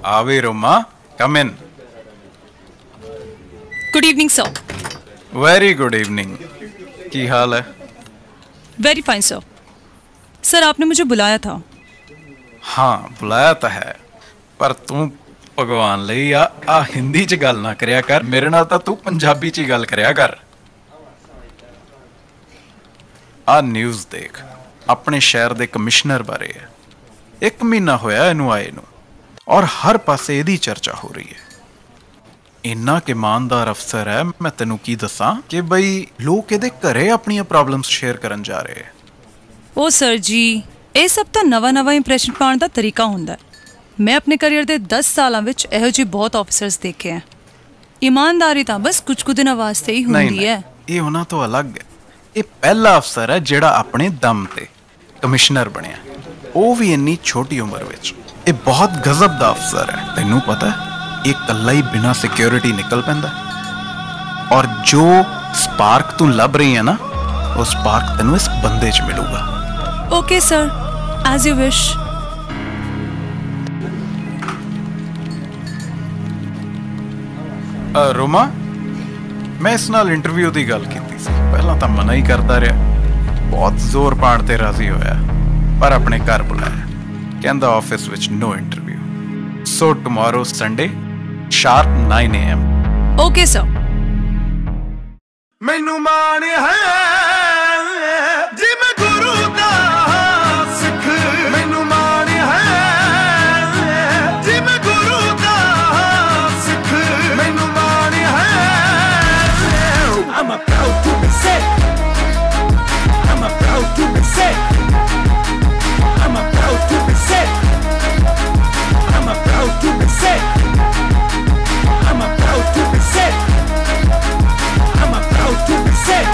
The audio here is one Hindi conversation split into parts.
Avi Roma, come in. Good evening, sir. Very good evening. की हाल है? Very fine, sir. सर आपने मुझे बुलाया था। हाँ बुलाया तो है, पर तू भगवान ਲਈ आ हिंदी च गल ना करिया कर, मेरे नाल तां तू पंजाबी च गल करिया कर। आ न्यूज़ देख, अपने शहर दे कमिश्नर बारे है। 1 महीना होया इनू आए नू और हर पासे इहदी चर्चा हो रही है। इन्ना कि ईमानदार अफसर है, मैं तेनू की दसां कि बई लोग इहदे घरे अपनी प्रॉब्लम्स शेयर करन जा रहे हैं। ओ सर जी, ਇਹ ਸਭ ਤਾਂ ਨਵਾਂ ਇੰਪ੍ਰੈਸ਼ਨ ਪਾਉਣ ਦਾ ਤਰੀਕਾ ਹੁੰਦਾ ਹੈ। ਮੈਂ ਆਪਣੇ ਕੈਰੀਅਰ ਦੇ 10 ਸਾਲਾਂ ਵਿੱਚ ਇਹੋ ਜਿਹੇ ਬਹੁਤ ਆਫੀਸਰਸ ਦੇਖੇ ਆ। ਇਮਾਨਦਾਰੀ ਤਾਂ ਬਸ ਕੁਝ ਦਿਨਾਂ ਵਾਸਤੇ ਹੀ ਹੁੰਦੀ ਹੈ। ਇਹ ਉਹਨਾਂ ਤੋਂ ਅਲੱਗ ਹੈ। ਇਹ ਪਹਿਲਾ ਅਫਸਰ ਹੈ ਜਿਹੜਾ ਆਪਣੇ ਦਮ ਤੇ ਕਮਿਸ਼ਨਰ ਬਣਿਆ, ਉਹ ਵੀ ਇੰਨੀ ਛੋਟੀ ਉਮਰ ਵਿੱਚ। ਇਹ ਬਹੁਤ ਗਜ਼ਬ ਦਾ ਅਫਸਰ ਹੈ। ਤੈਨੂੰ ਪਤਾ ਹੈ ਇਹ ਇਕੱਲਾ ਹੀ ਬਿਨਾਂ ਸਿਕਿਉਰਿਟੀ ਨਿਕਲ ਪੈਂਦਾ, ਔਰ ਜੋ ਸਪਾਰਕ ਤੂੰ ਲੱਭ ਰਹੀ ਹੈ ਨਾ, ਉਹ ਸਪਾਰਕ ਤੈਨੂੰ ਇਸ ਬੰਦੇ 'ਚ ਮਿਲੂਗਾ। Okay, sir. As you wish. Roma, मैं इस नाल इंटरव्यू की गल की सी। पहला तो मना ही करता रहा, बहुत जोर पाण ते राजी होया, पर अपने घर बुलाया। कहंदा ऑफिस विच no interview, so tomorrow Sunday sharp 9 AM। Okay, sir. मैनू मान है जी मैं गुरु दा सिख, मैनू मान है जी मैं गुरु दा सिख, मैनू मान है। I'm a proud to be Sikh, I'm a proud to be Sikh, I'm a proud to be Sikh, I'm a proud to be Sikh, I'm a proud to be Sikh, I'm a proud to be Sikh।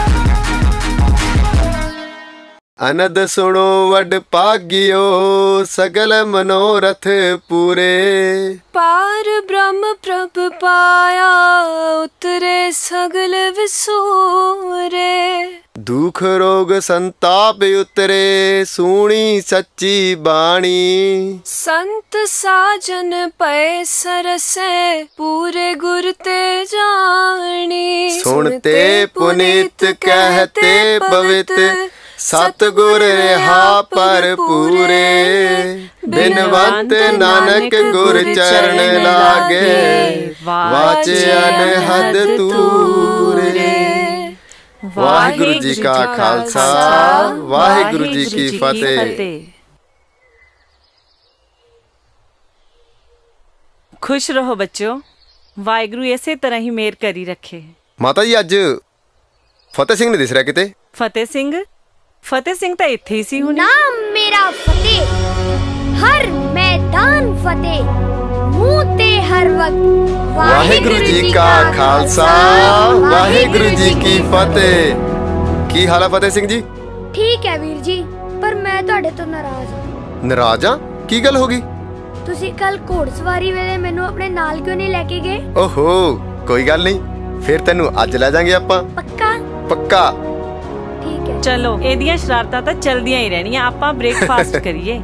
अनद सुनो वड पागियो सगल मनोरथ पूरे, पार ब्रह्म प्रभ पाया उतरे सगल विसूरे, दुख रोग संताप उतरे सुनी सच्ची बाणी, संत साजन पै सरसे पूरे गुर ते जानी, सुनते पुनीत कहते पवित्र सतगुर रहा पर पूरे, बिनवंत नानक गुर चरण लागे वाचे अनहद तूरे। वाहिगुरु जी का खालसा, वाहिगुरु जी की फतेह। खुश रहो बच्चों, वाहिगुरु इसे तरह ही मेहर करी रखे। माता जी अज फतेह सिंह नहीं दिस रहा किते। फतेह सिंह तो इत्थे ही सी हुणे। नाम मेरा फतेह, हर मैदान फतेह, मुंह ते हर वक्त वाहिगुरु जी का खालसा, वाहिगुरु जी की फतेह। की हाल है फतेह सिंह जी? ठीक है वीर जी, पर मैं तुहाडे तो नाराज हां। नाराज हां? की गल हो गई? तुसी कल घोड़सवारी वेले मैनू अपने नाल क्यों नहीं लेके गए? ओहो कोई गल नहीं, फिर तेनू अज ले जाएंगे आपां। पक्का? पक्का। ठीक है चलो एदियां शरारतां तां चलदियां ही रहनियां, आपां ब्रेकफास्ट करिए।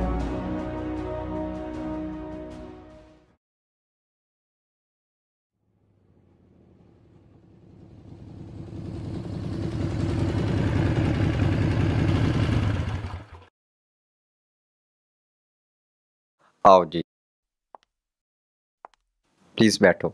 आओ जी, प्लीज बैठो।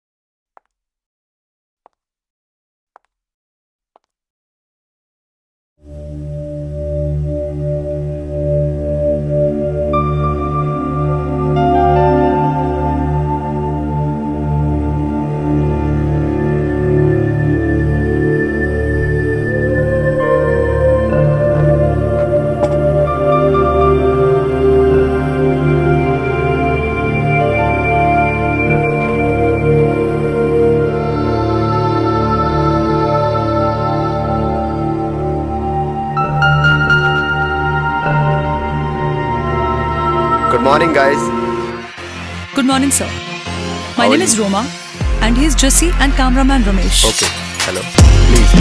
Good morning, guys. Good morning, sir. My name is Roma, and he is Jesse and cameraman Ramesh. Okay. Hello. Please.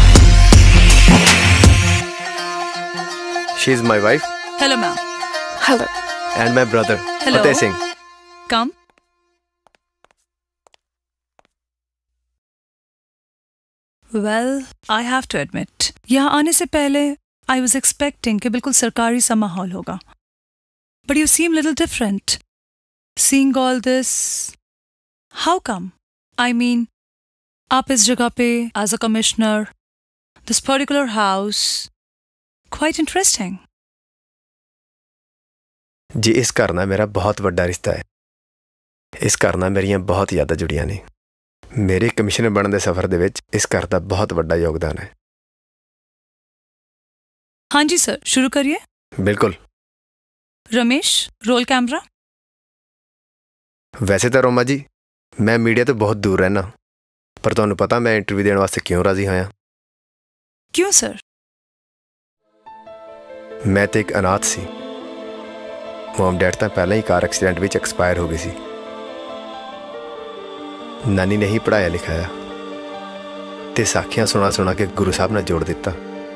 She is my wife. Hello, ma'am. Hello. And my brother. Hello. Fateh Singh. Come. Well, I have to admit, यहाँ आने से पहले I was expecting कि बिल्कुल सरकारी सा माहौल होगा. But you seem little different. Seeing all this, how come? I mean, आप इस जगह पे as a commissioner, this particular house, quite interesting. जी इस घर नाल मेरा बहुत वड्डा रिश्ता है. इस घर नाल मेरियां बहुत यादां जुड़ियां ने. मेरे कमिश्नर बनने दे सफर दे विच इस घर दा बहुत वड्डा योगदान है. हाँ जी सर, शुरू करिए. बिल्कुल. Ramesh, roll camera. वैसे तो रोमा जी मैं मीडिया तो बहुत दूर रहना, पर तुहानूं पता मैं इंटरव्यू देने वास्ते क्यों राजी होया? क्यों सर? मैं तो एक अनाथ सी. मॉम डैड तो पहले ही कार एक्सीडेंट में एक्सपायर हो गई सी. नानी ने ही पढ़ाया लिखाया ते साखियां सुना सुना के गुरु साहब ने जोड़ दिता.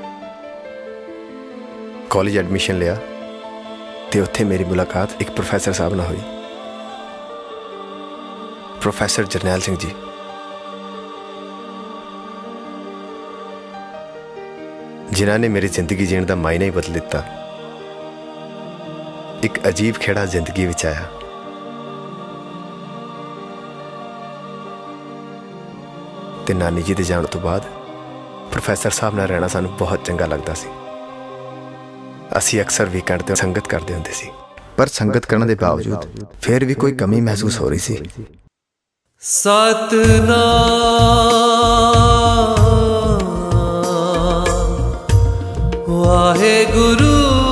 कॉलेज एडमिशन लिया ते उत्थे मेरी मुलाकात एक प्रोफैसर साहब नाल हुई, प्रोफैसर जरनैल सिंह जी. जिन्हां ने मेरी जिंदगी जीने का मायना ही बदल दिता. एक अजीब खेड़ा जिंदगी विच आया. ते नानी जी दे जाने तो बाद प्रोफैसर साहब नाल रहना सानूं बहुत चंगा लगता सी. असी अक्सर वीकेंड ते संगत करते हुंदे सी, पर संगत करने के बावजूद फिर भी कोई कमी महसूस हो रही सी. सतनाम वाहेगुरु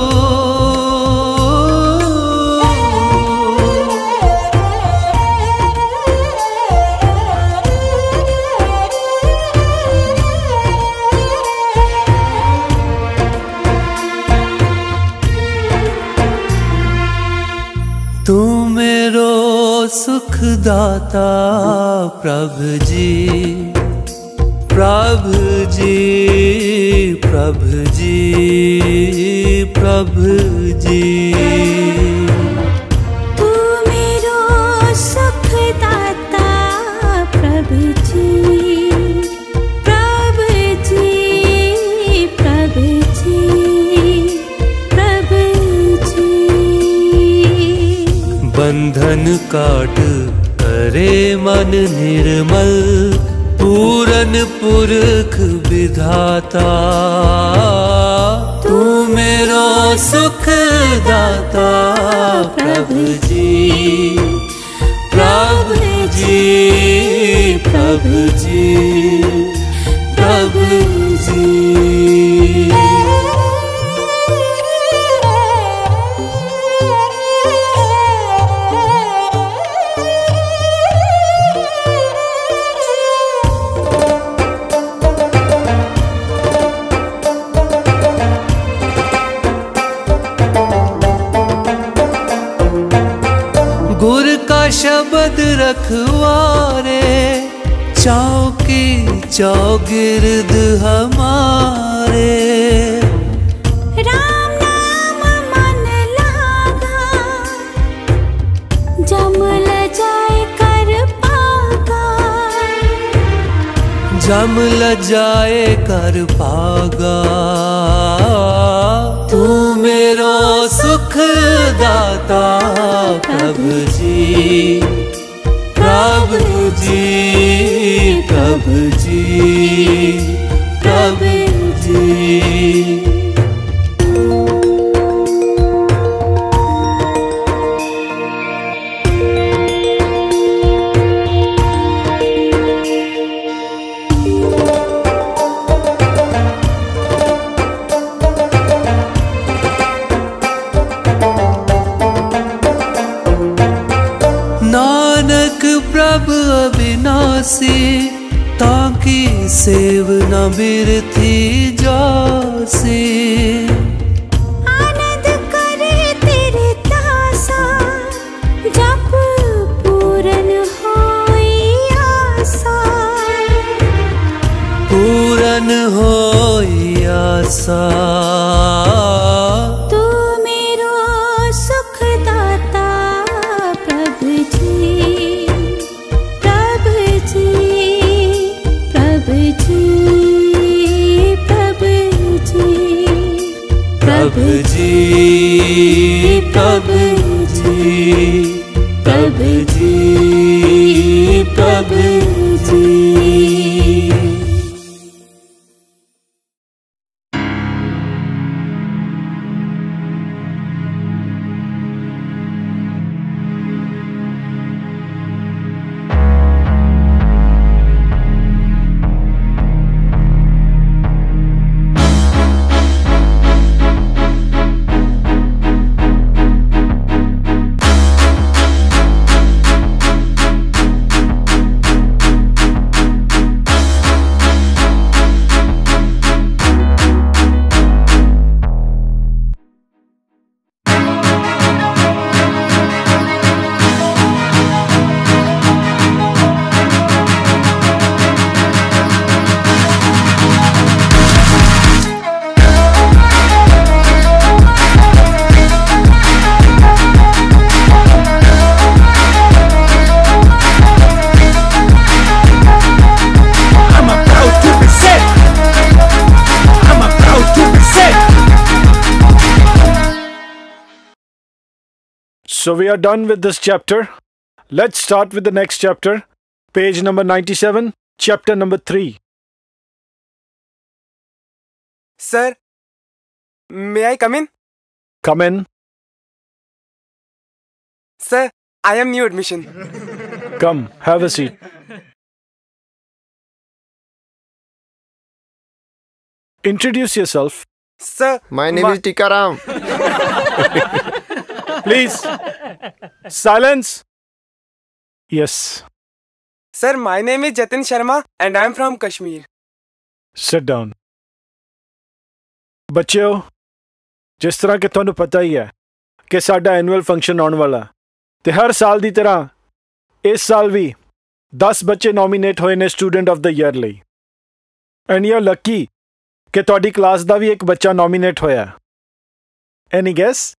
तू मेरो सुखदाता प्रभु जी, प्रभु जी, प्रभु जी, प्रभु जी. तू मेरो सुखदाता प्रभु जी, प्रभु जी, प्रभु जी, प्रभु जी. बंधन काट करे मन निर्मल, पूरन पुरख विधाता. तू मेरो सुख दाता प्रभु जी, प्रभु जी, प्रभु जी, प्रभु जी. गुर का शब्द रखवारे, चौकी चौगिर्द हमारे. राम नाम मन लागा, जमल जाए कर पागा. जम ल जाए कर पागा. तू मेरो सुख दाता प्रभु जी, प्रभु जी, प्रभु जी, प्रभु जी. नानक प्रभु अविनाशी, ताकि सेव न बिरथी जासी. आनंद करे तेरे दासा, जप पूरन होई आसा. पूरन होई आसा. तू मेरो सुखदाता प्रभु जी, प्रभु जी, प्रभु जी. प्रभु जी प्रभु जी प्रभु जी प्रभु जी। So we are done with this chapter. Let's start with the next chapter. Page number 97, chapter number 3. Sir, may I come in? Come in. Sir, I am new admission. Come, have a seat. Introduce yourself. Sir, my name is Tikaram. Please, silence. Yes. Sir, my name is Jatin Sharma and I am from Kashmir. Sit down. ਬੱਚਿਓ, ਜਿਸ ਤਰ੍ਹਾਂ ਕਿ ਤੁਹਾਨੂੰ ਪਤਾ ਹੀ ਹੈ ਕਿ ਸਾਡਾ ਐਨੂਅਲ ਫੰਕਸ਼ਨ ਆਉਣ ਵਾਲਾ ਤੇ ਹਰ ਸਾਲ ਦੀ ਤਰ੍ਹਾਂ ਇਸ ਸਾਲ ਵੀ 10 ਬੱਚੇ ਨੋਮੀਨੇਟ ਹੋਏ ਨੇ ਸਟੂਡੈਂਟ ਆਫ ਦਾ ਈਅਰ ਲਈ। ਐਂਡ ਯੂ ਆਰ ਲੱਕੀ ਕਿ ਤੁਹਾਡੀ ਕਲਾਸ ਦਾ ਵੀ ਇੱਕ ਬੱਚਾ ਨੋਮੀਨੇਟ ਹੋਇਆ। Any guess?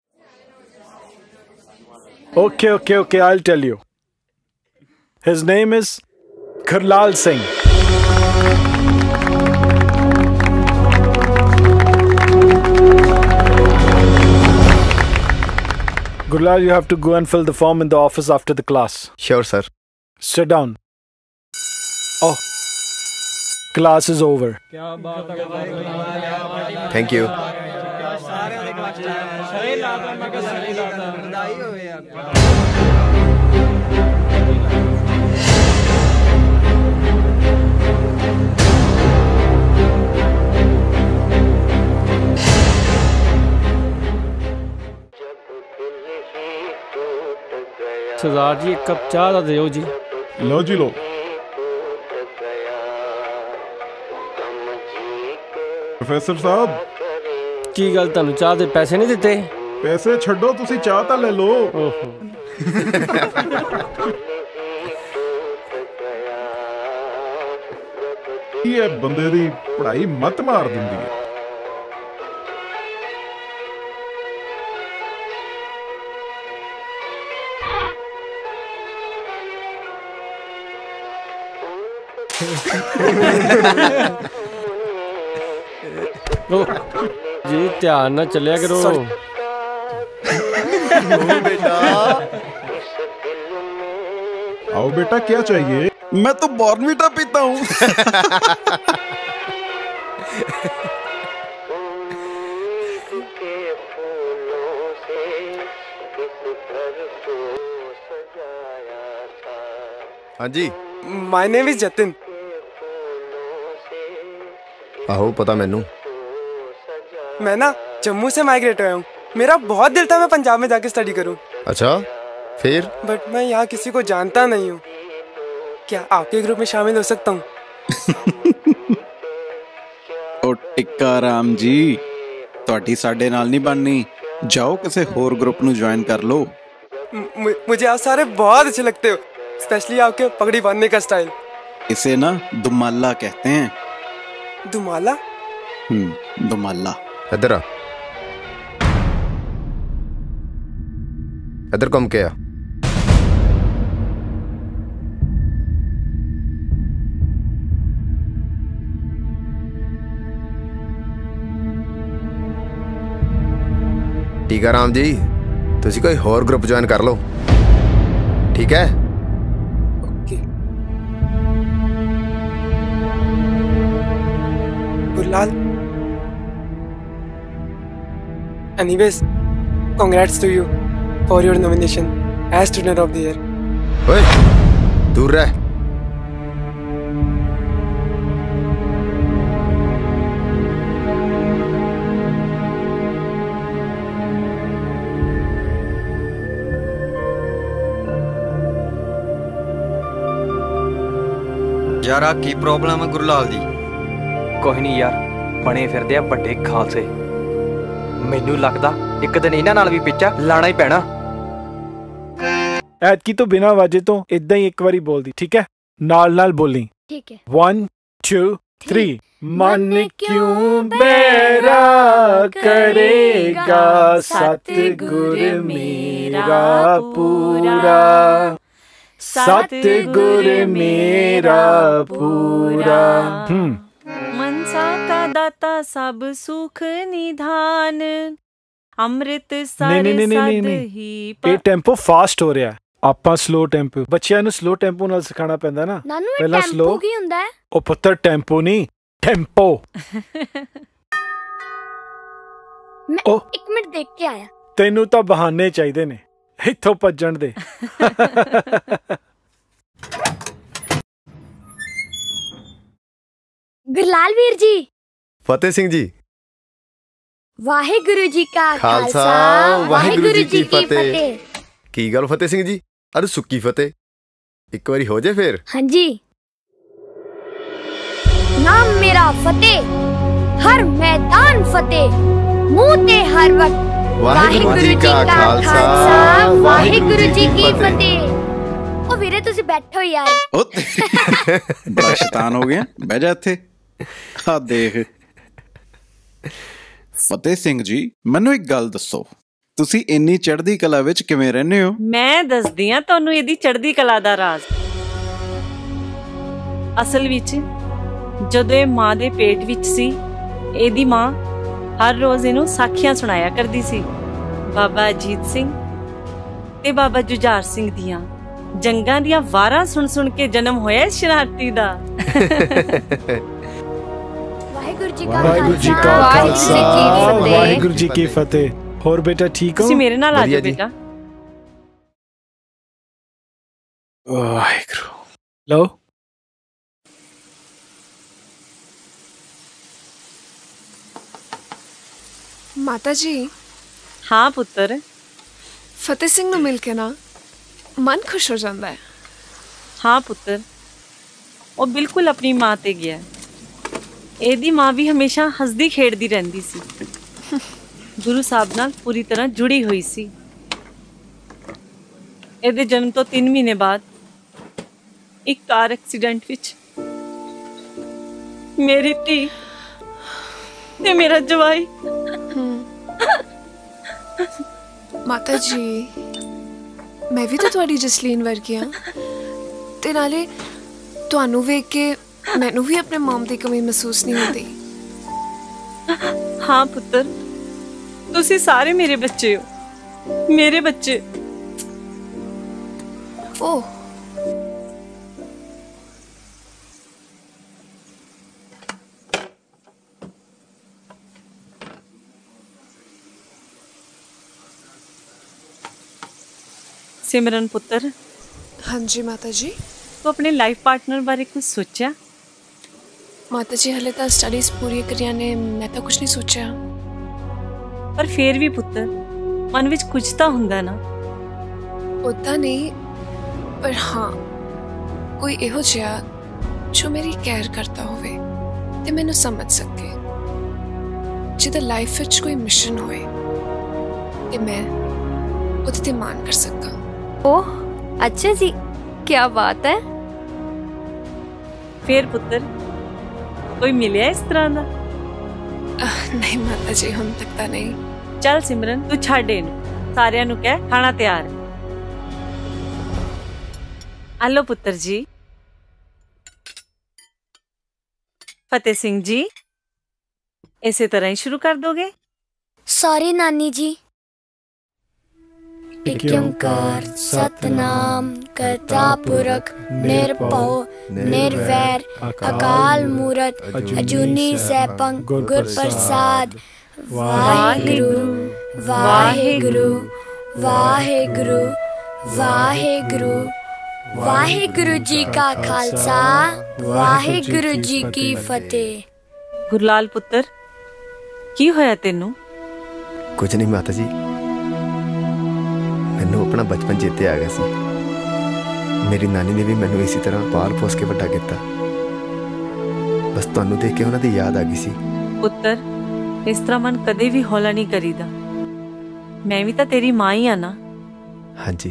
Okay, I'll tell you. His name is Gurlal Singh. Gurlal, you have to go and fill the form in the office after the class. Sure, sir. Sit down. Oh, class is over. Thank you. Sardar ji एक कप चाह दा दिओ जी। लो जी लो। प्रोफेसर साहब की गल तुहानू चाह दे पैसे नहीं दिते? पैसे छड्डो, तुसी चाह तां ले लो। ਇਹ ਬੰਦੇ ਦੀ ਪੜ੍ਹਾਈ ਮੱਤ ਮਾਰ ਦਿੰਦੀ ਹੈ। जी ध्यान ना चलिया करो। आओ बेटा, क्या चाहिए? मैं तो बॉर्नवीटा पीता हूँ। हाँ जी। My name is Jatin. आहो पता मैनू। मैं ना जम्मू से माइग्रेट हुआ हूँ। मेरा बहुत दिल था मैं पंजाब में जाके स्टडी करूँ। अच्छा, फिर? बट मैं यहाँ किसी को जानता नहीं हूँ। क्या आपके ग्रुप में शामिल हो सकता हूँ? ओ टिक्का राम जी, ਤੁਹਾਡੀ ਸਾਡੇ ਨਾਲ नहीं बननी। जाओ किसी होर ग्रुप ਨੂੰ ज्वाइन कर लो। मुझे आप सारे बहुत अच्छे लगते हो, स्पेशली आपके पगड़ी बांधने का स्टाइल। इसे ना दुमाला कहते हैं। दुमाला? दुमाला। इधर आ, इधर घूम के आ। ਟੀਕਾ ਰਾਮ ਜੀ, ਤੁਸੀਂ ਕੋਈ ਹੋਰ ਗਰੁੱਪ ਜੁਆਇਨ ਕਰ ਲਓ, ਠੀਕ ਹੈ? Gurlal, anyways, congrats to you for your nomination as Student of the Year. ओए, दूर रह। यारा की प्रॉब्लम है गुरलाल दी? कोई नहीं यार, बने फिरदे आ ਵੱਡੇ ਖਾਲਸੇ। ਮੈਨੂੰ ਲੱਗਦਾ ਇੱਕ ਦਿਨ ਇਹਨਾਂ ਨਾਲ ਵੀ ਪਿੱਛਾ ਲਾਣਾ ਹੀ ਪੈਣਾ। ਐਤਕੀ ਤੋਂ ਬਿਨਾਂ ਵਾਜੇ ਤੋਂ ਇਦਾਂ ਹੀ ਇੱਕ ਵਾਰੀ ਬੋਲਦੀ, ਠੀਕ ਹੈ? ਨਾਲ ਨਾਲ ਬੋਲੀ। ਠੀਕ ਹੈ। 1 2 3 मन क्यों बेरा करेगा सतगुर मेरा पूरा, सतगुर मेरा पूरा। मनसा का दाता सब सुख निधान, ਅੰਮ੍ਰਿਤ ਸਰ ਸਦ ਹੀ। ਇਹ ਟੈਂਪੋ ਫਾਸਟ ਹੋ ਰਿਹਾ, ਆਪਾਂ ਸਲੋ ਟੈਂਪੋ। ਬੱਚਿਆਂ ਨੂੰ ਸਲੋ ਟੈਂਪੋ ਨਾਲ ਸਿਖਾਉਣਾ ਪੈਂਦਾ ਨਾ। ਪਹਿਲਾਂ ਸਲੋ ਕੀ ਹੁੰਦਾ ਹੈ? ਉਹ ਪੁੱਤਰ ਟੈਂਪੋ ਨਹੀਂ, ਟੈਂਪੋ। ਮੈਂ 1 ਮਿੰਟ ਦੇਖ ਕੇ ਆਇਆ। ਤੈਨੂੰ ਤਾਂ ਬਹਾਨੇ ਚਾਹੀਦੇ ਨੇ ਇੱਥੋਂ ਭੱਜਣ ਦੇ। ਗੁਰਲਾਲ ਵੀਰ ਜੀ। ਫਤਿਹ ਸਿੰਘ ਜੀ। ਵਾਹਿਗੁਰੂ ਜੀ ਕਾ ਖਾਲਸਾ, ਵਾਹਿਗੁਰੂ ਜੀ ਕੀ ਫਤਿਹ। ਕੀ ਗੱਲ ਫਤਿਹ ਸਿੰਘ ਜੀ, ਅਰੇ ਸੁੱਕੀ ਫਤਿਹ ਇੱਕ ਵਾਰੀ ਹੋ ਜੇ ਫੇਰ। ਹਾਂਜੀ। ਨਾਮ ਮੇਰਾ ਫਤਿਹ, ਹਰ ਮੈਦਾਨ ਫਤਿਹ, ਮੂੰਹ ਤੇ ਹਰ ਵਕਤ ਵਾਹਿਗੁਰੂ ਜੀ ਕਾ ਖਾਲਸਾ, ਵਾਹਿਗੁਰੂ ਜੀ ਕੀ ਫਤਿਹ। ਉਹ ਵੀਰੇ ਤੁਸੀਂ ਬੈਠੋ ਯਾਰ। ਬੜਾ ਸ਼ੈਤਾਨ ਹੋ ਗਿਆ, ਬਹਿ ਜਾ ਇੱਥੇ। ਆ ਦੇਖ ਫਤਿਹ ਸਿੰਘ ਜੀ, ਮੈਨੂੰ ਇੱਕ ਗੱਲ ਦੱਸੋ, ਤੁਸੀਂ ਇੰਨੀ ਚੜ੍ਹਦੀ ਕਲਾ ਵਿੱਚ ਕਿਵੇਂ ਰਹਿੰਦੇ ਹੋ? ਮੈਂ ਦੱਸਦੀ ਆ ਤੁਹਾਨੂੰ ਇਹਦੀ ਚੜ੍ਹਦੀ ਕਲਾ ਦਾ ਰਾਜ਼। ਅਸਲ ਵਿੱਚ ਜਦੋਂ ਇਹ ਮਾਂ ਦੇ ਪੇਟ ਵਿੱਚ ਸੀ, ਇਹਦੀ ਮਾਂ ਹਰ ਰੋਜ਼ ਇਹਨੂੰ ਸਾਖੀਆਂ ਸੁਣਾਇਆ ਕਰਦੀ ਸੀ। ਬਾਬਾ ਅਜੀਤ ਸਿੰਘ ਤੇ ਬਾਬਾ ਜੁਝਾਰ ਸਿੰਘ ਦੀਆਂ ਜੰਗਾਂ ਦੀਆਂ ਵਾਰਾਂ ਸੁਣ ਸੁਣ ਕੇ ਜਨਮ ਹੋਇਆ ਇਸ ਸ਼ਰਾਰਤੀ ਦਾ। ਵਾਹਿਗੁਰੂ ਜੀ ਕਾ ਖਾਲਸਾ, ਵਾਹਿਗੁਰੂ ਜੀ ਕੀ ਫਤਿਹ। ਹੋਰ ਬੇਟਾ ਠੀਕ ਹੋ? ਤੁਸੀਂ ਮੇਰੇ ਨਾਲ ਆ ਜਾਓ ਬੇਟਾ। ਵਾਹਿਗੁਰੂ। ਲਓ ਮਾਤਾ ਜੀ। ਹਾਂ ਪੁੱਤਰ। ਫਤਿਹ ਸਿੰਘ ਨੂੰ ਮਿਲ ਕੇ ਨਾ ਮਨ ਖੁਸ਼ ਹੋ ਜਾਂਦਾ ਹੈ। ਹਾਂ ਪੁੱਤਰ, ਉਹ ਬਿਲਕੁਲ ਆਪਣੀ ਮਾਂ ਤੇ ਗਿਆ। ਇਹਦੀ ਮਾਂ ਵੀ ਹਮੇਸ਼ਾ ਹੱਸਦੀ ਖੇਡਦੀ ਰਹਿੰਦੀ ਸੀ, ਗੁਰੂ ਸਾਹਿਬ ਨਾਲ ਪੂਰੀ ਤਰ੍ਹਾਂ ਜੁੜੀ ਹੋਈ ਸੀ। ਇਹਦੇ ਜਨਮ ਤੋਂ 3 ਮਹੀਨੇ ਬਾਅਦ ਇੱਕ ਕਾਰ ਐਕਸੀਡੈਂਟ ਵਿੱਚ ਮੇਰੀ ਧੀ ਤੇ ਮੇਰਾ ਜਵਾਈ। ਮਾਤਾ ਜੀ, ਮੈਂ ਵੀ ਤਾਂ ਤੁਹਾਡੀ ਜਸਲੀਨ ਵਰਗੀ ਹਾਂ, ਤੇ ਨਾਲੇ ਤੁਹਾਨੂੰ ਵੇਖ ਕੇ ਮੈਨੂੰ ਵੀ ਆਪਣੇ ਮਮ ਦੀ ਕਮੀ ਮਹਿਸੂਸ ਨਹੀਂ ਹੁੰਦੀ। ਹਾਂ ਪੁੱਤਰ, ਤੁਸੀਂ ਸਾਰੇ ਮੇਰੇ ਬੱਚੇ ਹੋ, ਮੇਰੇ ਬੱਚੇ। ਓਹ सिमरन पुत्र। हाँ जी माता जी। तो अपने लाइफ पार्टनर बारे कुछ सोचा? माता जी हले तो स्टडीज पूरी करिया ने, मैं तो कुछ नहीं सोचा। पर फिर भी पुत्र मन विच कुछ तो हुंदा ना। उदा नहीं, पर हाँ कोई इहो जिहा जो मेरी केयर करता होवे ते मैनू समझ सके, जिहदा लाइफ विच कोई मिशन होए ते मैं उहदे ते मान कर सका। ओह अच्छा जी, क्या बात है। फिर पुत्र कोई मिले इस तरह का? नहीं माता जी, हम तक तो नहीं। चल सिमरन तू छड़ इनू, सारियां नू कह खाना तैयार है। आलो पुत्र जी। फतेह सिंह जी इसे तरह ही शुरू कर दोगे? सॉरी नानी जी, एक ओंकार सतनाम करता पुरख निर्भव निर्वैर अकाल मूरत अजूनी सैभं गुर प्रसाद। वाहिगुरु वाहिगुरु वाहिगुरु वाहिगुरु वाहिगुरु जी का खालसा वाहिगुरु जी की फतेह। गुरलाल पुत्र की होया तेनू? कुछ नहीं माता जी, मैनू अपना बचपन चेते आ गया सी। मेरी नानी ने भी मैनू इसी तरह पाल पोस के वड्डा किया। बस तुहानू देख के उन्हां दी याद आ गई सी। पुत्र इस तरह मन कदे भी हौला नहीं करीदा। मैं भी तो तेरी मां ही आ ना। हाँ जी।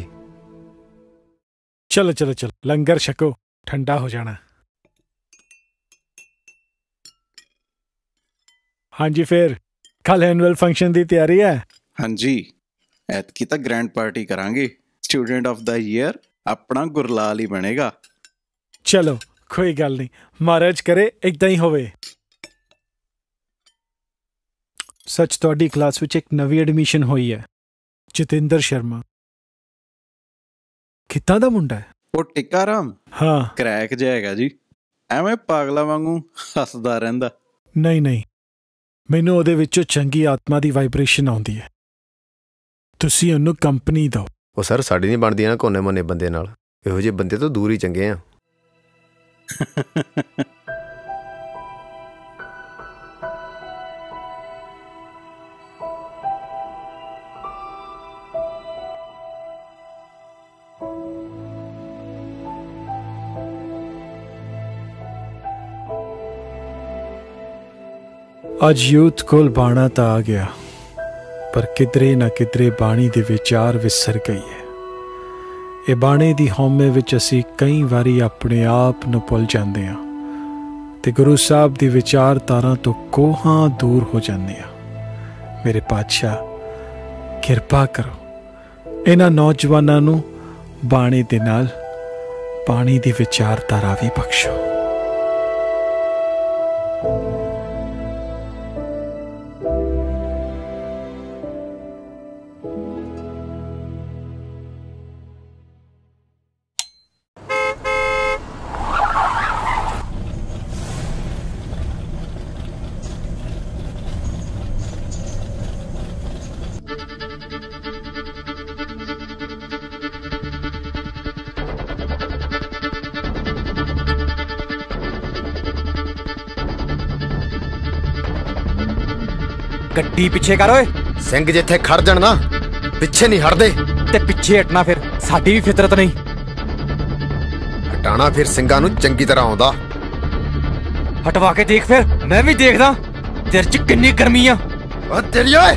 चलो चलो चलो लंगर छको, ठंडा हो जाना। हाँ जी, फिर कल एनुअल फंक्शन की तैयारी है? हाँ जी, ऐतकी तो ग्रैंड पार्टी करांगे। स्टूडेंट ऑफ द ईयर अपना गुरलाल ही बनेगा। चलो कोई गल नहीं, महाराज करे इकदा ही होवे। सच तुहाडी क्लास विच एक नवी एडमिशन हुई है, जतिंदर शर्मा। कित्तां दा मुंडा है? वो टिक्का राम? हाँ, क्रैक जाएगा जी, एवें पागला वांगू हसदा रहिंदा। नहीं नहीं, मैनू ਉਹਦੇ ਵਿੱਚੋਂ ਚੰਗੀ ਆਤਮਾ ਦੀ ਵਾਈਬ੍ਰੇਸ਼ਨ ਆਉਂਦੀ ਹੈ। ਤੁਸੀਂ ਉਹਨੂੰ ਕੰਪਨੀ ਦਿਓ। ਉਹ ਸਰ ਸਾਡੀ ਨਹੀਂ ਬਣਦੀ ਨਾ ਕੋਨੇ ਮੋਨੇ ਬੰਦੇ ਨਾਲ। ਇਹੋ ਜਿਹੇ ਬੰਦੇ ਤੋਂ ਦੂਰ ਹੀ ਚੰਗੇ ਆ। ਅੱਜ ਯੂਥ ਕੋਲ ਬਾਣਾ ਤਾਂ ਆ ਗਿਆ, ਪਰ ਕਿਧਰੇ ਨਾ ਕਿਧਰੇ ਬਾਣੀ ਦੇ ਵਿਚਾਰ ਵਿਸਰ ਗਈ ਹੈ। ਇਹ ਬਾਣੇ ਦੀ ਹਉਮੈ ਵਿੱਚ ਅਸੀਂ ਕਈ ਵਾਰੀ ਆਪਣੇ ਆਪ ਨੂੰ ਭੁੱਲ ਜਾਂਦੇ ਹਾਂ ਤੇ ਗੁਰੂ ਸਾਹਿਬ ਦੀ ਵਿਚਾਰਧਾਰਾ ਤੋਂ ਕੋਹਾਂ ਦੂਰ ਹੋ ਜਾਂਦੇ ਹਾਂ। ਮੇਰੇ ਪਾਤਸ਼ਾਹ ਕਿਰਪਾ ਕਰੋ, ਇਹਨਾਂ ਨੌਜਵਾਨਾਂ ਨੂੰ ਬਾਣੇ ਦੇ ਨਾਲ ਬਾਣੀ ਦੀ ਵਿਚਾਰਧਾਰਾ ਵੀ ਬਖਸ਼ੋ। ਗੱਡੀ ਪਿੱਛੇ ਕਰ ਓਏ। ਸਿੰਘ ਜਿੱਥੇ ਖੜ ਜਾਣ ਨਾ ਪਿੱਛੇ ਨਹੀਂ ਹਟਦੇ। ਤੇ ਪਿੱਛੇ ਹਟਣਾ ਫਿਰ ਸਾਡੀ ਵੀ ਫਿਤਰਤ ਨਹੀਂ। ਹਟਾਣਾ ਫਿਰ ਸਿੰਘਾਂ ਨੂੰ ਚੰਗੀ ਤਰ੍ਹਾਂ ਆਉਂਦਾ। ਹਟਵਾ ਕੇ ਦੇਖ, ਫਿਰ ਮੈਂ ਵੀ ਦੇਖਦਾ ਤੇਰੇ 'ਚ ਕਿੰਨੀ ਗਰਮੀ ਆ। ਓ ਤੇਰੀ ਓਏ।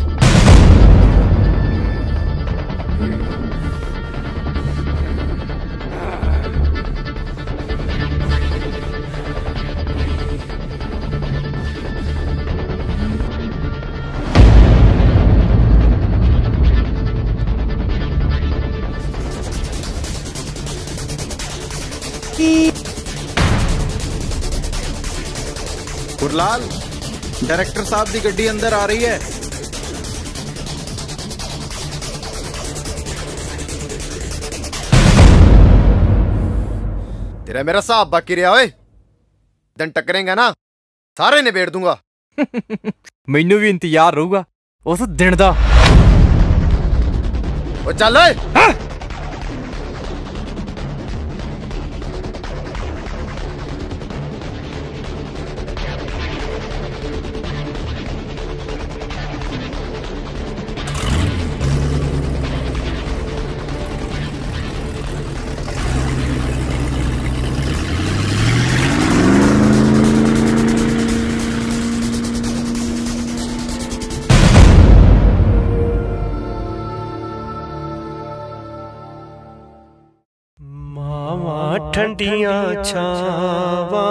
गुरलाल, डायरेक्टर साहब की गड्डी अंदर आ रही है। तेरा मेरा हिसाब बाकी रहा ओए। दिन टकरेंगा ना सारे निबेड़ दूंगा। मैनू भी इंतजार रहूगा उस दिन दा। ओ चल ओए। ठंडियां छावा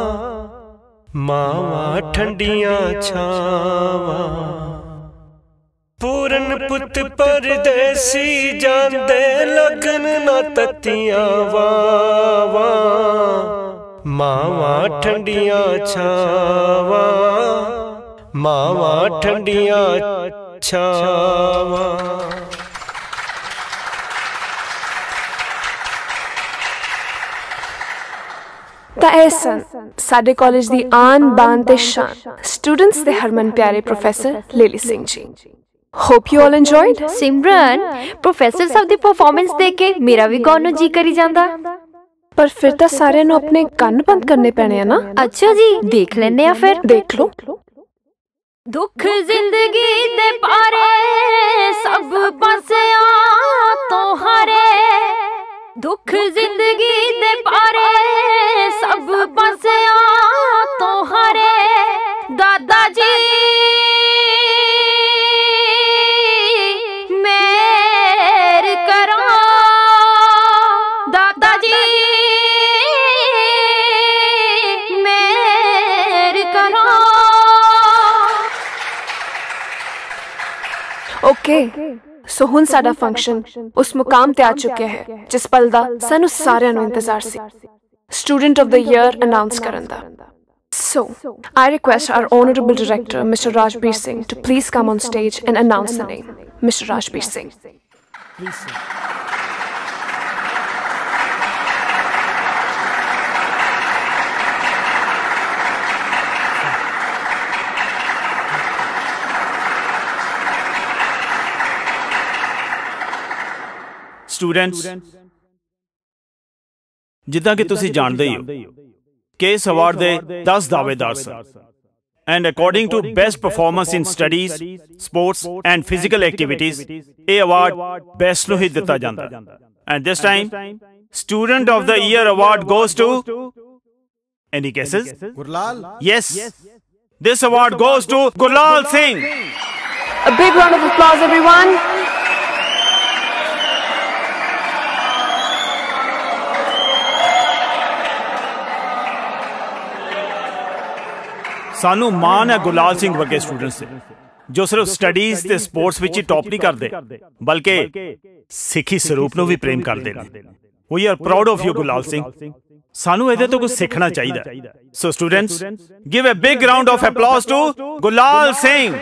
मावा ठंडियां छावा पूरन पुत परदेसी जांदे लगन ना ततियां वावा मावा ठंडियां छावा मावा ठंडियां छावा। ਤਾਂ ਇਹ ਸਨ ਸਾਡੇ ਕਾਲਜ ਦੀ ਆਨ ਬਾਨ ਤੇ ਸ਼ਾਨ ਸਟੂਡੈਂਟਸ ਦੇ ਹਰਮਨ ਪਿਆਰੇ professor ਲੇਲੀ Singh ji. Hope you all enjoyed. Simran professor साहब दी परफॉर्मेंस देख के मेरा भी गाउन नूं जी करी जांदा। पर फिर तो सारे नूं अपने कान बंद करने पैने हैं ना। अच्छा जी देख लेने आ फिर। देख लो। दुख जिंदगी दे पारे सब पासियां तो हारे, दुख जिंदगी दे पारे सब पासियां तो हारे। दादा जी ओके सो हुण साडा फंक्शन उस मुकाम ते आ चुके हैं जिस पल दा सानू सारियां नू इंतजार सी, student of the year announce करन दा। So I request our honorable director Mr. Rajbir Singh to please come on stage and announce the name. Mr. Rajbir Singh. Please sir. Students जिदा कि तुसी जानते ही हो कि इस अवार्ड दे 10 दावेदार सन and according to best performance in studies sports and physical activities ये अवार्ड बेस्ट नूं ही दिता जांदा and this time student of the year award goes to any guesses? Gurlal? Yes, this award goes to Gurlal Singh. A big round of applause everyone. सानू मान है गुरलाल सिंह वर्गे स्टूडेंट्स से जो सिर्फ स्टडीज ते स्पोर्ट्स विच ही टॉप नहीं करते बल्कि सिखी स्वरूप नूं भी प्रेम करते हैं। We are proud of you Gurlal Singh. सानू इहदे तो कुछ सीखना चाहिए। So students give a big round of applause to Gurlal Singh.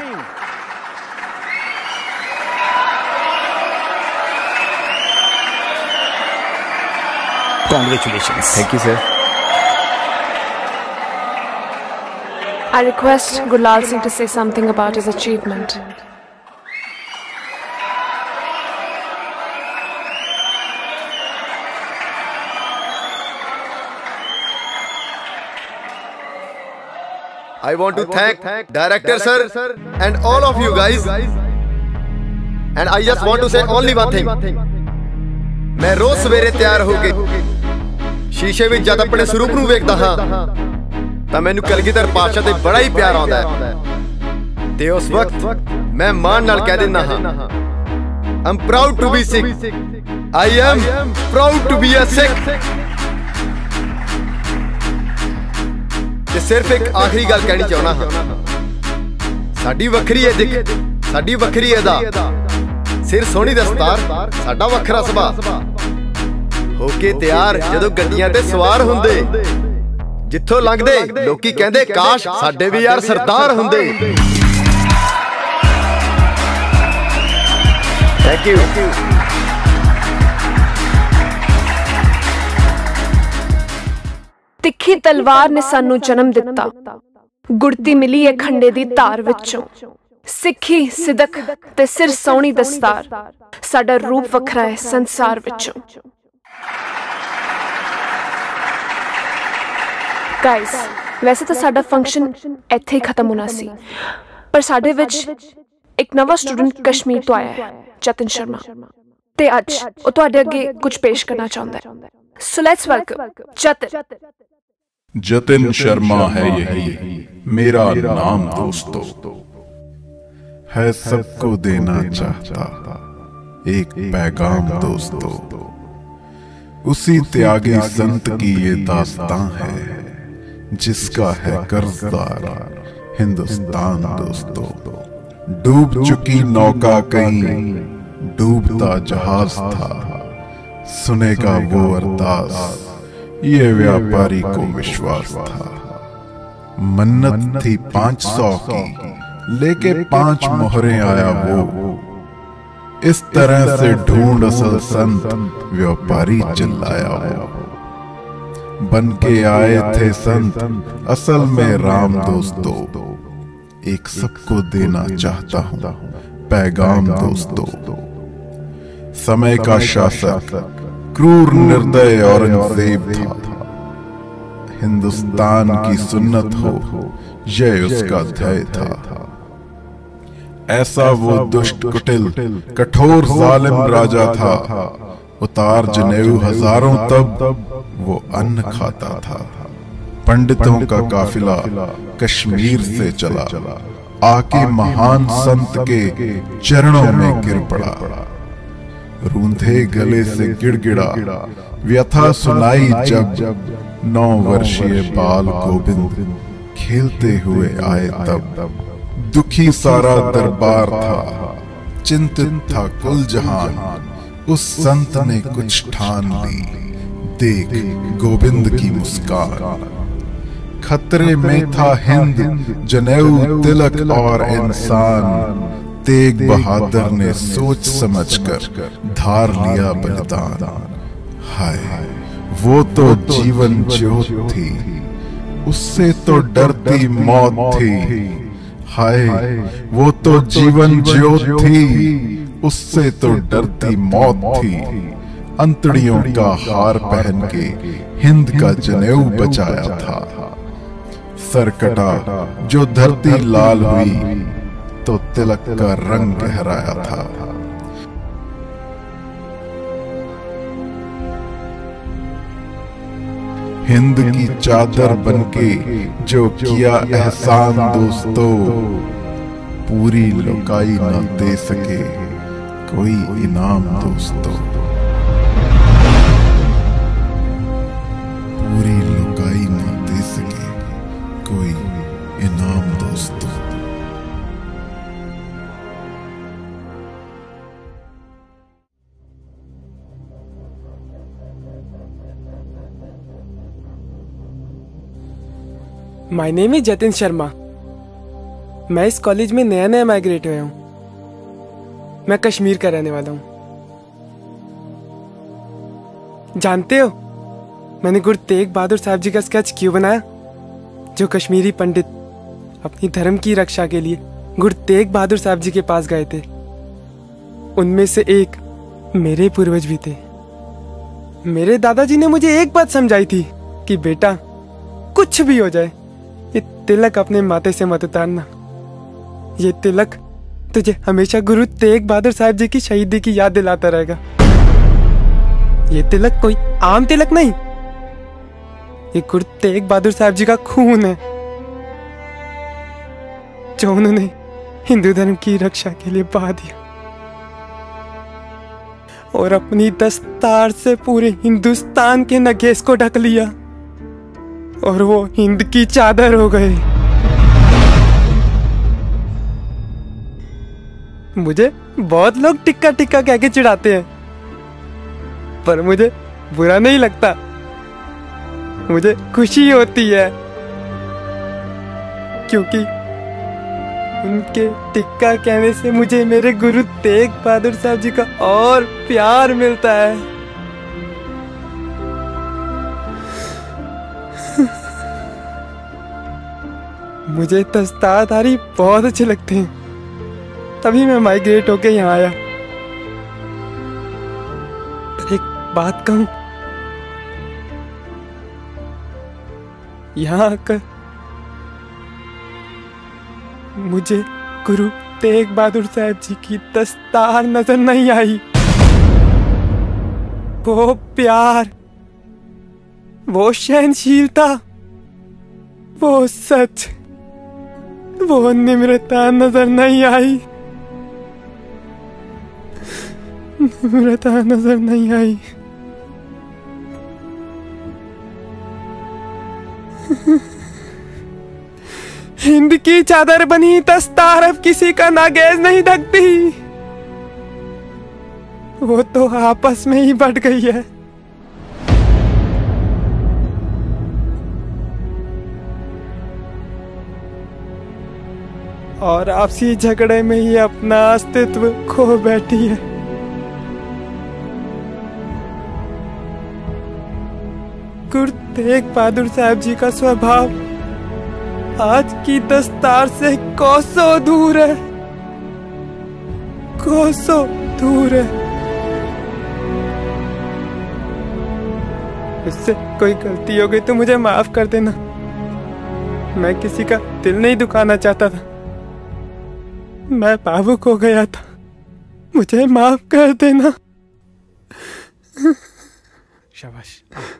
Congratulations. Thank you, sir. I request Gulal Singh to say something about his achievement. I want to thank director sir and all of you guys. And I just want to say only one thing. मैं रोज सवेरे तैयार हो के शीशे ਵਿੱਚ ਜਦ ਆਪਣੇ ਸਰੂਪ ਨੂੰ ਵੇਖਦਾ ਹਾਂ ਤਾਂ ਮੈਨੂੰ ਕਲਗੀਧਰ ਪਾਤਸ਼ਾਹ ਤੇ ਬੜਾ ਹੀ ਪਿਆਰ ਆਉਂਦਾ ਹੈ ਤੇ ਉਸ ਵਕਤ ਮੈਂ ਮਾਣ ਨਾਲ ਕਹਿ ਦਿੰਦਾ ਹਾਂ I'm proud to be Sikh. I am proud to be a Sikh. ਤੇ ਸਿਰਫ ਇੱਕ ਆਖਰੀ ਗੱਲ ਕਹਿਣੀ ਚਾਹੁੰਦਾ ਹਾਂ ਸਾਡੀ ਵੱਖਰੀ ਹੈ ਦਿੱਖ ਸਾਡੀ ਵੱਖਰੀ ਅਦਾ ਸਿਰ ਸੋਹਣੀ ਦਸਤਾਰ ਸਾਡਾ ਵੱਖਰਾ ਸੁਭਾਅ ਹੋ ਕੇ ਤਿਆਰ ਜਦੋਂ ਗੱਡੀਆਂ ਤੇ ਸਵਾਰ ਹੁੰਦੇ ਜਿੱਥੋਂ ਲੰਘਦੇ ਲੋਕੀ ਕਹਿੰਦੇ ਕਾਸ਼ ਸਾਡੇ ਵੀ ਯਾਰ ਸਰਦਾਰ ਹੁੰਦੇ। Thank you. ਤਿੱਖੀ ਤਲਵਾਰ ਨੇ ਸਾਨੂੰ ਜਨਮ ਦਿੱਤਾ ਗੁੜਤੀ ਮਿਲੀ ਹੈ ਖੰਡੇ ਦੀ ਧਾਰ ਵਿੱਚੋਂ ਸਿੱਖੀ ਸਿਦਕ ਤੇ ਸਿਰ ਸੋਹਣੀ ਦਸਤਾਰ ਸਾਡਾ ਰੂਪ ਵੱਖਰਾ ਹੈ ਸੰਸਾਰ ਵਿੱਚੋਂ। गाइस वैसे तो साडा फंक्शन ਇੱਥੇ ਹੀ खत्म होना सी पर साडे विच एक नवा स्टूडेंट कश्मीर तो आया है जतिन शर्मा ते आज ਉਹ ਤੁਹਾਡੇ ਅੱਗੇ कुछ पेश करना चाहता है। So let's welcome Jatin. Jatin Sharma है यही मेरा नाम दोस्तों, है सबको देना चाहता एक पैगाम दोस्तों। उसी त्यागी संत की ये दास्तां है जिसका है कर्जदार हिंदुस्तान दोस्तों। डूब चुकी नौका कहीं डूबता जहाज था, सुनेगा वो अरदास ये व्यापारी को विश्वास था। मन्नत थी 500 की लेके 5 मोहरें आया वो, इस तरह से ढूंढ असल संत व्यापारी चिल्लाया वो। बन के आए थे संत असल में राम दोस्तों, एक सबको देना चाहता हूं पैगाम दोस्तों। समय का शासक क्रूर निर्दय औरंगजेब था, हिंदुस्तान की सुन्नत हो यह उसका ध्येय था। ऐसा वो दुष्ट कुटिल कठोर जालिम राजा था, उतार जनेऊ हजारों तब वो अन्न खाता था। पंडितों का काफिला कश्मीर से चला, आके महान संत के चरणों में गिर पड़ा। रूंधे गले से गिड़गिड़ा व्यथा सुनाई जब 9 वर्षीय बाल गोविंद खेलते हुए आए तब। दुखी सारा दरबार था, चिंतित था कुल जहान, उस संत ने कुछ ठान ली, देख गोविंद की मुस्कान। खतरे में था हिंद जनेऊ तिलक और इंसान, तेग बहादुर ने सोच समझकर धार लिया बलिदान। हाय वो तो जीवन ज्योत थी, उससे तो डरती मौत थी। हाय वो तो जीवन ज्योत थी, उससे तो डरती मौत थी। अंतड़ियों का हार पहन के हिंद का जनेऊ बचाया था। सर कटा जो धरती लाल हुई, तो तिलक का रंग गहराया था। हिंद की चादर बनके जो किया एहसान दोस्तों, पूरी लुकाई न दे सके कोई इनाम दोस्तों। पूरी लुकाई न दे सके कोई इनाम दोस्तों। My name is Jatin Sharma. मैं इस कॉलेज में नया नया माइग्रेट हुआ हूँ। मैं कश्मीर का रहने वाला हूँ। जानते हो मैंने गुरु तेग बहादुर साहब जी का स्केच क्यों बनाया? जो कश्मीरी पंडित अपनी धर्म की रक्षा के लिए गुरु तेग बहादुर साहब जी के पास गए थे, उनमें से एक मेरे पूर्वज भी थे। मेरे दादाजी ने मुझे एक बात समझाई थी कि बेटा कुछ भी हो जाए, ये तिलक अपने माथे से मत उतारना। ये तिलक तुझे हमेशा गुरु तेग बहादुर साहब जी की शहीदी की याद दिलाता रहेगा। ये तिलक कोई आम तिलक नहीं, ये गुरु तेग बहादुर साहब जी का खून है, जो उन्होंने हिंदू धर्म की रक्षा के लिए बहा दिया और अपनी दस्तार से पूरे हिंदुस्तान के नगेश को ढक लिया और वो हिंद की चादर हो गए। मुझे बहुत लोग टिक्का टिक्का कह के चिढ़ाते हैं, पर मुझे बुरा नहीं लगता, मुझे खुशी होती है, क्योंकि उनके टिक्का कहने से मुझे मेरे गुरु तेग बहादुर साहब जी का और प्यार मिलता है। मुझे दस्तारधारी बहुत अच्छे लगते हैं, तभी मैं माइग्रेट होके यहाँ आया। पर एक बात कहूं, यहाँ आकर मुझे गुरु तेग बहादुर साहब जी की दस्तार नजर नहीं आई। वो प्यार, वो सहनशीलता, वो सच, वो निम्रता नजर नहीं आई। निम्रता नजर नहीं आई। हिंद की चादर बनी दस्तार अब किसी का नागेज नहीं ढकती, वो तो आपस में ही बट गई है। और आपसी झगड़े में ही अपना अस्तित्व खो बैठी है। गुरु तेग बहादुर साहब जी का स्वभाव आज की दस्तार से कोसों दूर है, कोसों दूर है। उससे कोई गलती हो गई तो मुझे माफ कर देना। मैं किसी का दिल नहीं दुखाना चाहता था, मैं भावुक हो गया था, मुझे माफ कर देना। शाबाश।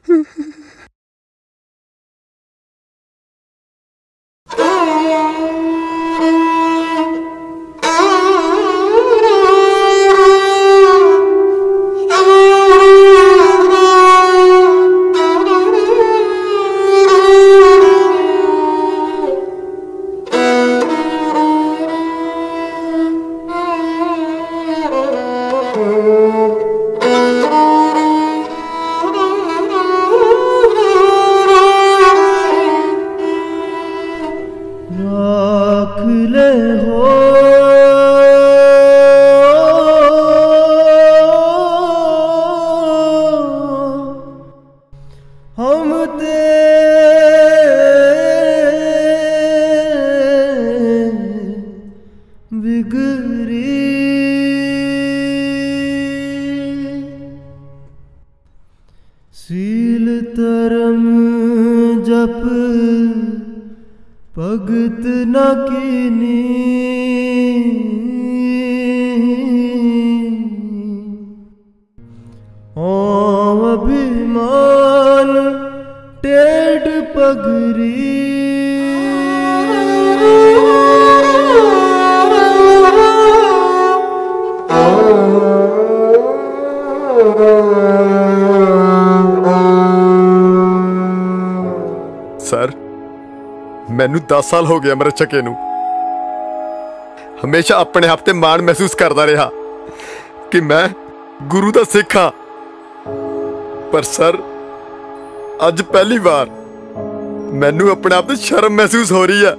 सर मैनू 10 साल हो गया मेरे चके नू हमेशा अपने आप ते माण महसूस करता रहा कि मैं गुरु दा सिख हाँ, पर सर अज पहली बार मैनू अपने आप ते शर्म महसूस हो रही है।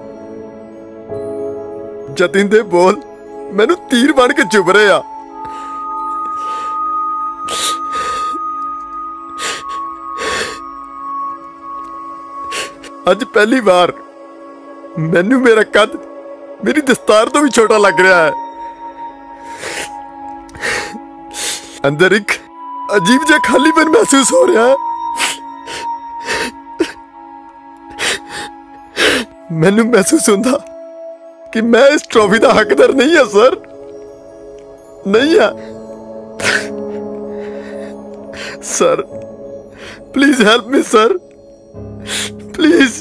जतिन दे बोल मैनू तीर बन के चुभ रहे आ। अज पहली बार मैनू मेरा कद मेरी दस्तार तो भी छोटा लग रहा है। अंदर एक अजीब जा खालीपन महसूस हो रहा है। मैनू महसूस होता कि मैं इस ट्रॉफी का हकदार नहीं है सर, नहीं है। Sir please help me sir, please.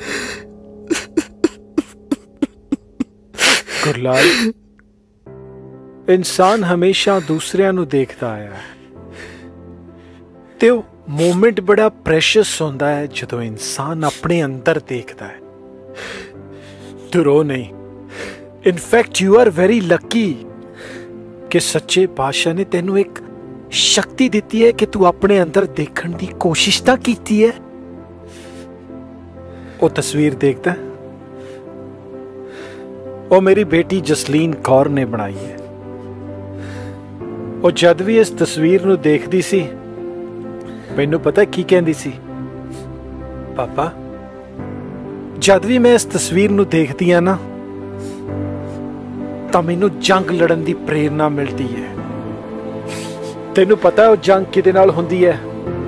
Gurlal, इंसान हमेशा दूसरिਆਂ ਨੂੰ देखता आया है ते वो मोमेंट बड़ा प्रेशियस होता है जो इंसान अपने अंदर देखता है। तू रो नहीं, in fact you are very lucky कि सच्चे पातशाह ने तेनू एक शक्ति दी है कि तू अपने अंदर देखने की कोशिश तो की है। वो तस्वीर देखता है, वो मेरी बेटी जसलीन कौर ने बनाई है। वो जद भी इस तस्वीर नू देखदी सी मैनू पता की कहंदी सी, पापा जद भी मैं इस तस्वीर नू देखदी हां ना तां मैनू जंग लड़न दी प्रेरणा मिलती है। तेनू पता है वो जंग किदे नाल हुंदी है?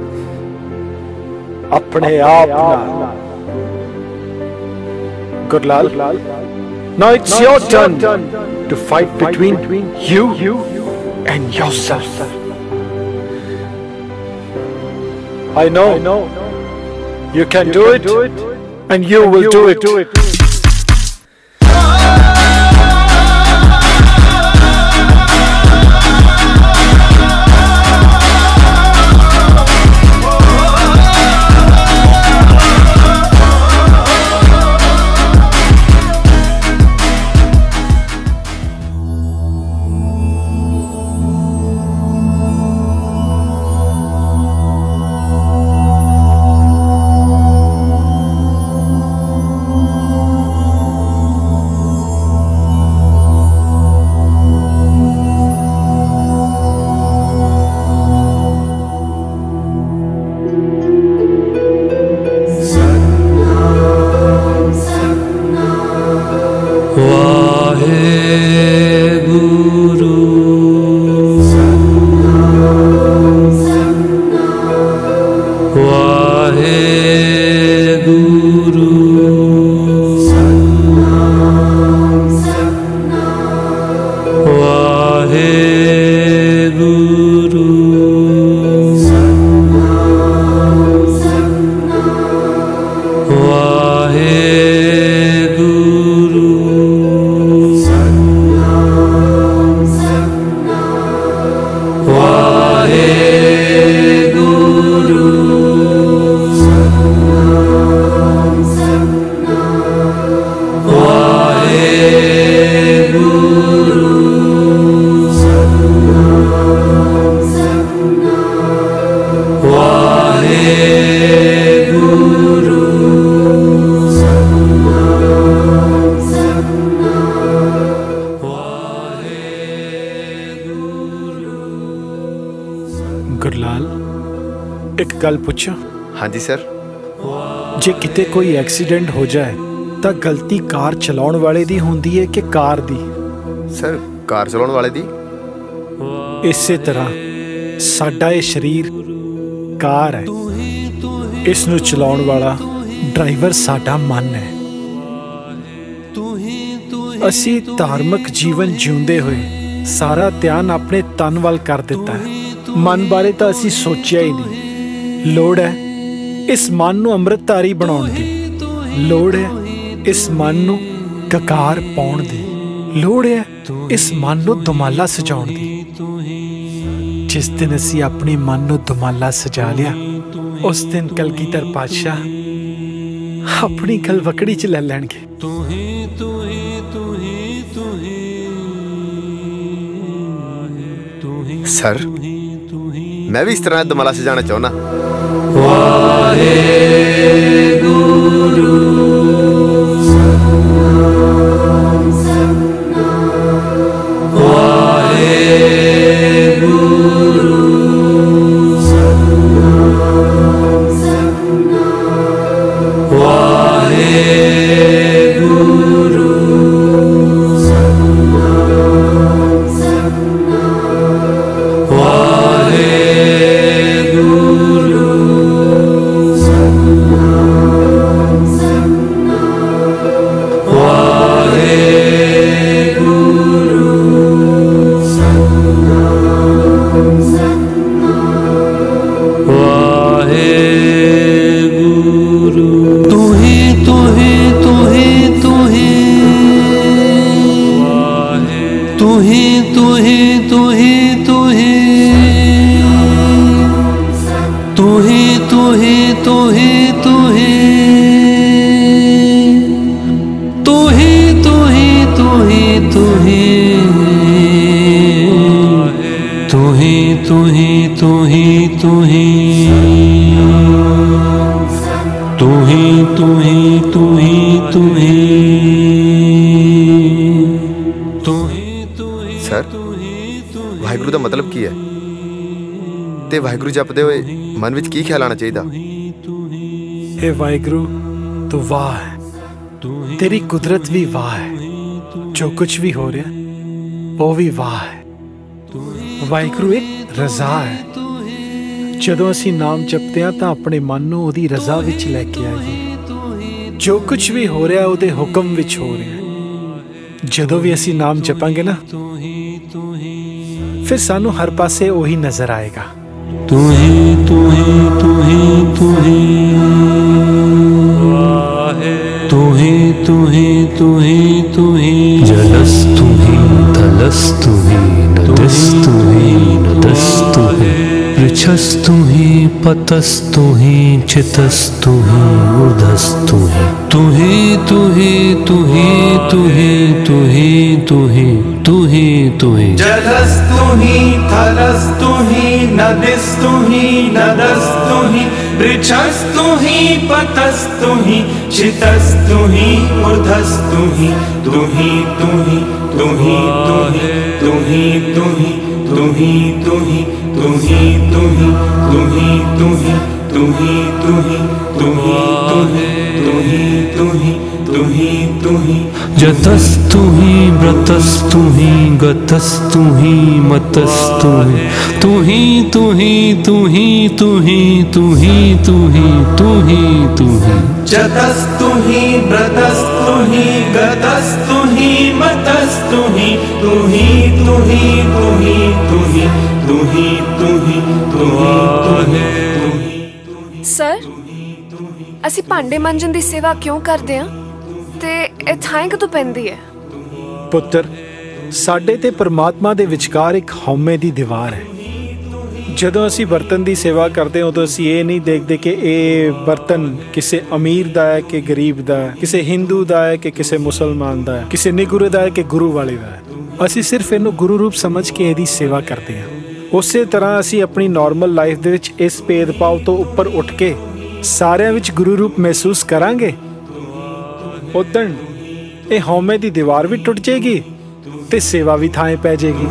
अपने आप नाल। Gurlal, now it's your turn to fight between you and yourself. I know you can do it and you will do it. गल पूछा? हाँ जी सर। जे किते कोई एक्सीडेंट हो जाए तो गलती कार चलाउण वाले दी होंदी है कि कार दी? सर कार चलाउण वाले दी। इसे तरह साडा ये शरीर कार है, इसनू चलाउण वाला ड्राइवर साडा मन है। असी धार्मिक जीवन जिउंदे हुए सारा ध्यान अपने तन वाल कर दिता है, मन बारे तो असी सोचिया ही नहीं। लोड़ है इस मन नू अमृतधारी बनाउण दी, लोड़ है इस मन नू ककार पाउण दी, लोड़ है इस मन नू दुमाला सजाउण दी। जिस दिन असी अपने मन नू दुमाला सजा लिया, उस दिन कलगीधर पातशाह अपनी गलवकड़ी च ले लैणगे। सर मैं भी इस तरह दुमाला सजाना चाहना। वाहिगुरु का मतलब की है ते वाहिगुरु जपदे हुए मन विच की ख्याल आना चाहिए? हे वाहिगुरु तू वाह है, तेरी कुदरत भी वाह है, जो कुछ भी हो रहा वो भी वाह है। वाहिगुरु एक रजा है, जदों असी नाम जपते हैं तो अपने मन नूं उहदी रजा विच लैके आइए। जो कुछ भी हो रहा उहदे हुक्म विच हो रहा है। जदों भी असी नाम जपांगे ना फिर सानू हर पासे वही नजर आएगा। तू ही तू ही तू ही तू ही तू ही तू ही तू ही तू ही जलस्तु ही थलस्तु ही नदस्तु ही नदस्तु ही पृच्छस्तु ही पतस्तु ही चितस्तु ही ऊर्ध्वस्तु ही तू ही तू ही तू ही तू ही तू ही तू ही तू ही तू ही जलस्तु ही थलस्तु ही नदस्तु ही नदस्तु ही पृच्छस्तु ही पतस्तु ही चितस्तु ही ऊर्ध्वस्तु ही तू ही तू ही तू ही तू ही तू ही तू ही तू ही तू ही तू ही तू ही तू ही तू ही तू ही तू ही तू ही तू ही तू ही तू ही जतस्तु ही व्रतस्तु ही गतस्तु ही मतस्तु ही तू ही तू ही तू ही तू ही तू ही तू ही तू ही तू ही जतस्तु ही व्रतस्तु ही गतस्तु ही मतस्तु ही तू ही तू ही तू ही तू ही तू ही तू ही तू ही सर ਅਸੀਂ ਭਾਂਡੇ ਮਾਂਜਣ ਦੀ ਸੇਵਾ ਕਿਉਂ ਕਰਦੇ ਹਾਂ ਤੇ ਇਹ ਥਾਂ ਕਦੋਂ ਪੈਂਦੀ ਹੈ? ਪੁੱਤਰ, ਸਾਡੇ ਤੇ ਪਰਮਾਤਮਾ ਦੇ ਵਿਚਕਾਰ ਇੱਕ ਹਉਮੈ ਦੀ ਦੀਵਾਰ ਹੈ। ਜਦੋਂ ਅਸੀਂ ਬਰਤਨ ਦੀ ਸੇਵਾ ਕਰਦੇ ਹਾਂ ਉਦੋਂ ਅਸੀਂ ਇਹ ਨਹੀਂ ਦੇਖਦੇ ਕਿ ਇਹ ਬਰਤਨ ਕਿਸੇ ਅਮੀਰ ਦਾ ਹੈ ਕਿ ਗਰੀਬ ਦਾ ਹੈ, ਕਿਸੇ ਹਿੰਦੂ ਦਾ ਹੈ ਕਿ ਕਿਸੇ ਮੁਸਲਮਾਨ ਦਾ ਹੈ, ਕਿਸੇ ਨਿਗੁਰੇ ਦਾ ਹੈ ਕਿ ਗੁਰੂ ਵਾਲੇ ਦਾ ਹੈ। ਅਸੀਂ ਸਿਰਫ ਇਹਨੂੰ ਗੁਰੂ ਰੂਪ ਸਮਝ ਕੇ ਇਹਦੀ ਸੇਵਾ ਕਰਦੇ ਹਾਂ। ਉਸੇ ਤਰ੍ਹਾਂ ਅਸੀਂ ਆਪਣੀ ਨਾਰਮਲ ਲਾਈਫ ਦੇ ਵਿੱਚ ਇਸ ਭੇਦਭਾਵ ਤੋਂ ਉੱਪਰ ਉੱਠ ਕੇ ਸਾਰਿਆਂ ਵਿੱਚ ਗੁਰੂ ਰੂਪ ਮਹਿਸੂਸ ਕਰਾਂਗੇ, ਉਦੋਂ ਇਹ ਹਉਮੈ ਦੀ ਦੀਵਾਰ ਵੀ ਟੁੱਟ ਜਾਏਗੀ ਤੇ ਸੇਵਾ ਵੀ ਥਾਂ ਪੈ ਜਾਏਗੀ।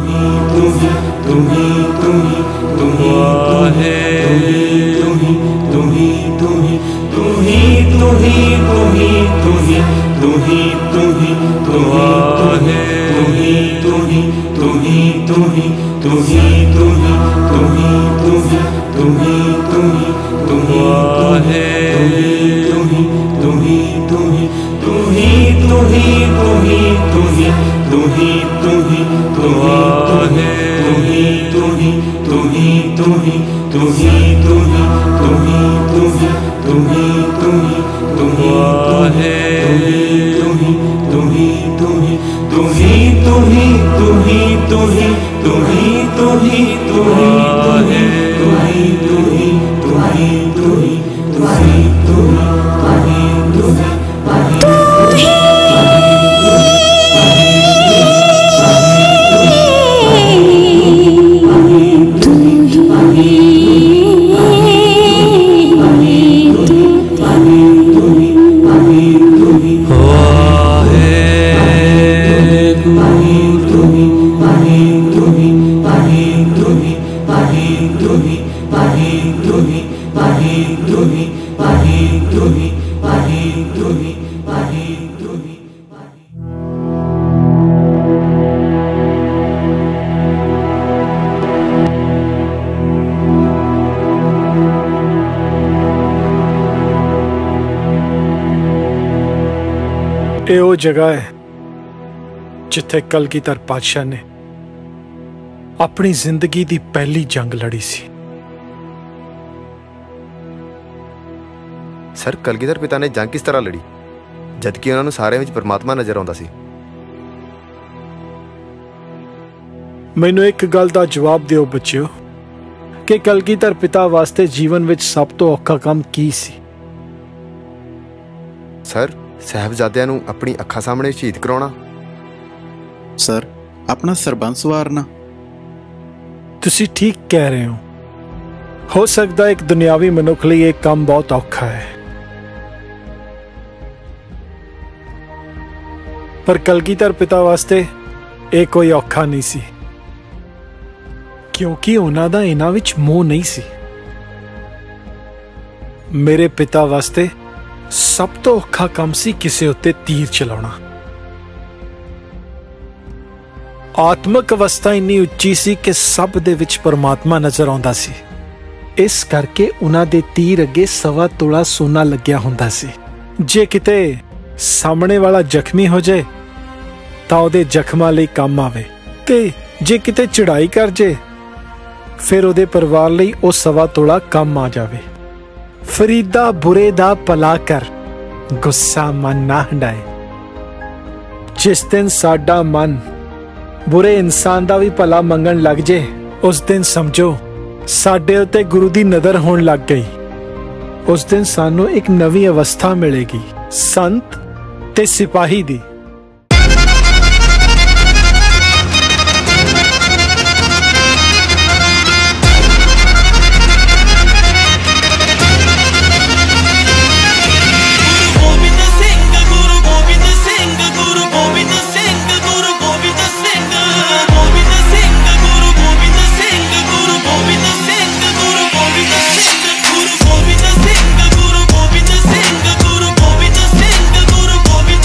ਇਹ ਉਹ ਜਗ੍ਹਾ ਹੈ ਜਿੱਥੇ ਕਲਗੀਧਰ ਪਾਤਸ਼ਾਹ ਨੇ ਆਪਣੀ ਜ਼ਿੰਦਗੀ ਦੀ ਪਹਿਲੀ ਜੰਗ ਲੜੀ ਸੀ। ਸਰ, ਕਲਗੀਧਰ ਪਿਤਾ ਨੇ ਜੰਗ ਕਿਸ ਤਰ੍ਹਾਂ ਲੜੀ ਜਦਕਿ ਉਹਨਾਂ ਨੂੰ ਸਾਰਿਆਂ ਵਿੱਚ ਪਰਮਾਤਮਾ ਨਜ਼ਰ ਆਉਂਦਾ ਸੀ? ਮੈਨੂੰ ਇੱਕ ਗੱਲ ਦਾ ਜਵਾਬ ਦਿਓ ਬੱਚਿਓ ਕਿ ਕਲਗੀਧਰ ਪਿਤਾ ਵਾਸਤੇ ਜੀਵਨ ਵਿੱਚ ਸਭ ਤੋਂ ਔਖਾ ਕੰਮ ਕੀ ਸੀ? ਸਰ, ਸਾਹਿਬਜ਼ਾਦਿਆਂ ਨੂੰ ਆਪਣੀ ਅੱਖਾਂ ਸਾਹਮਣੇ ਸ਼ਹੀਦ ਕਰਾਉਣਾ। ਸਰ, ਆਪਣਾ ਸਰਬੰਸ ਵਾਰਨਾ। ਤੁਸੀਂ ਠੀਕ ਕਹਿ ਰਹੇ ਹੋ ਸਕਦਾ ਇੱਕ ਦੁਨਿਆਵੀ ਮਨੁੱਖ ਲਈ ਇਹ ਕੰਮ ਬਹੁਤ ਔਖਾ ਹੈ, ਪਰ ਕਲਗੀਧਰ ਪਿਤਾ ਵਾਸਤੇ ਇਹ ਕੋਈ ਔਖਾ ਨਹੀਂ ਸੀ ਕਿਉਂਕਿ ਉਹਨਾਂ ਦਾ ਇਹਨਾਂ ਵਿੱਚ ਮੋਹ ਨਹੀਂ ਸੀ। ਮੇਰੇ ਪਿਤਾ ਵਾਸਤੇ ਸਭ ਤੋਂ ਔਖਾ ਕੰਮ ਸੀ ਕਿਸੇ ਉੱਤੇ ਤੀਰ ਚਲਾਉਣਾ। ਆਤਮਿਕ ਅਵਸਥਾ ਇੰਨੀ ਉੱਚੀ ਸੀ ਕਿ ਸਭ ਦੇ ਵਿੱਚ ਪਰਮਾਤਮਾ ਨਜ਼ਰ ਆਉਂਦਾ ਸੀ। ਇਸ ਕਰਕੇ ਉਹਨਾਂ ਦੇ ਤੀਰ ਅੱਗੇ 1.25 ਤੋਲਾ ਸੋਨਾ ਲੱਗਿਆ ਹੁੰਦਾ ਸੀ। ਜੇ ਕਿਤੇ ਸਾਹਮਣੇ ਵਾਲਾ ਜ਼ਖਮੀ ਹੋ ਜਾਏ ਤਾਂ ਉਹਦੇ ਜ਼ਖਮਾਂ ਲਈ ਕੰਮ ਆਵੇ, ਤੇ ਜੇ ਕਿਤੇ ਚੜਾਈ ਕਰ ਜੇ ਫਿਰ ਉਹਦੇ ਪਰਿਵਾਰ ਲਈ ਉਹ 1.25 ਤੋਲਾ ਕੰਮ ਆ ਜਾਵੇ। ਫਰੀਦਾ ਬੁਰੇ ਦਾ ਭਲਾ ਕਰ, ਗੁੱਸਾ ਮਨ ਨਾ ਹੰਡਾਏ। ਜਿਸ ਦਿਨ ਸਾਡਾ ਮਨ ਬੁਰੇ ਇਨਸਾਨ ਦਾ ਵੀ ਭਲਾ ਮੰਗਣ ਲੱਗ ਜੇ ਉਸ ਦਿਨ ਸਮਝੋ ਸਾਡੇ ਉੱਤੇ ਗੁਰੂ ਦੀ ਨਜ਼ਰ ਹੋਣ ਲੱਗ ਗਈ। ਉਸ ਦਿਨ ਸਾਨੂੰ ਇੱਕ ਨਵੀਂ ਅਵਸਥਾ ਮਿਲੇਗੀ, ਸੰਤ ਤੇ ਸਿਪਾਹੀ ਦੀ। Gobind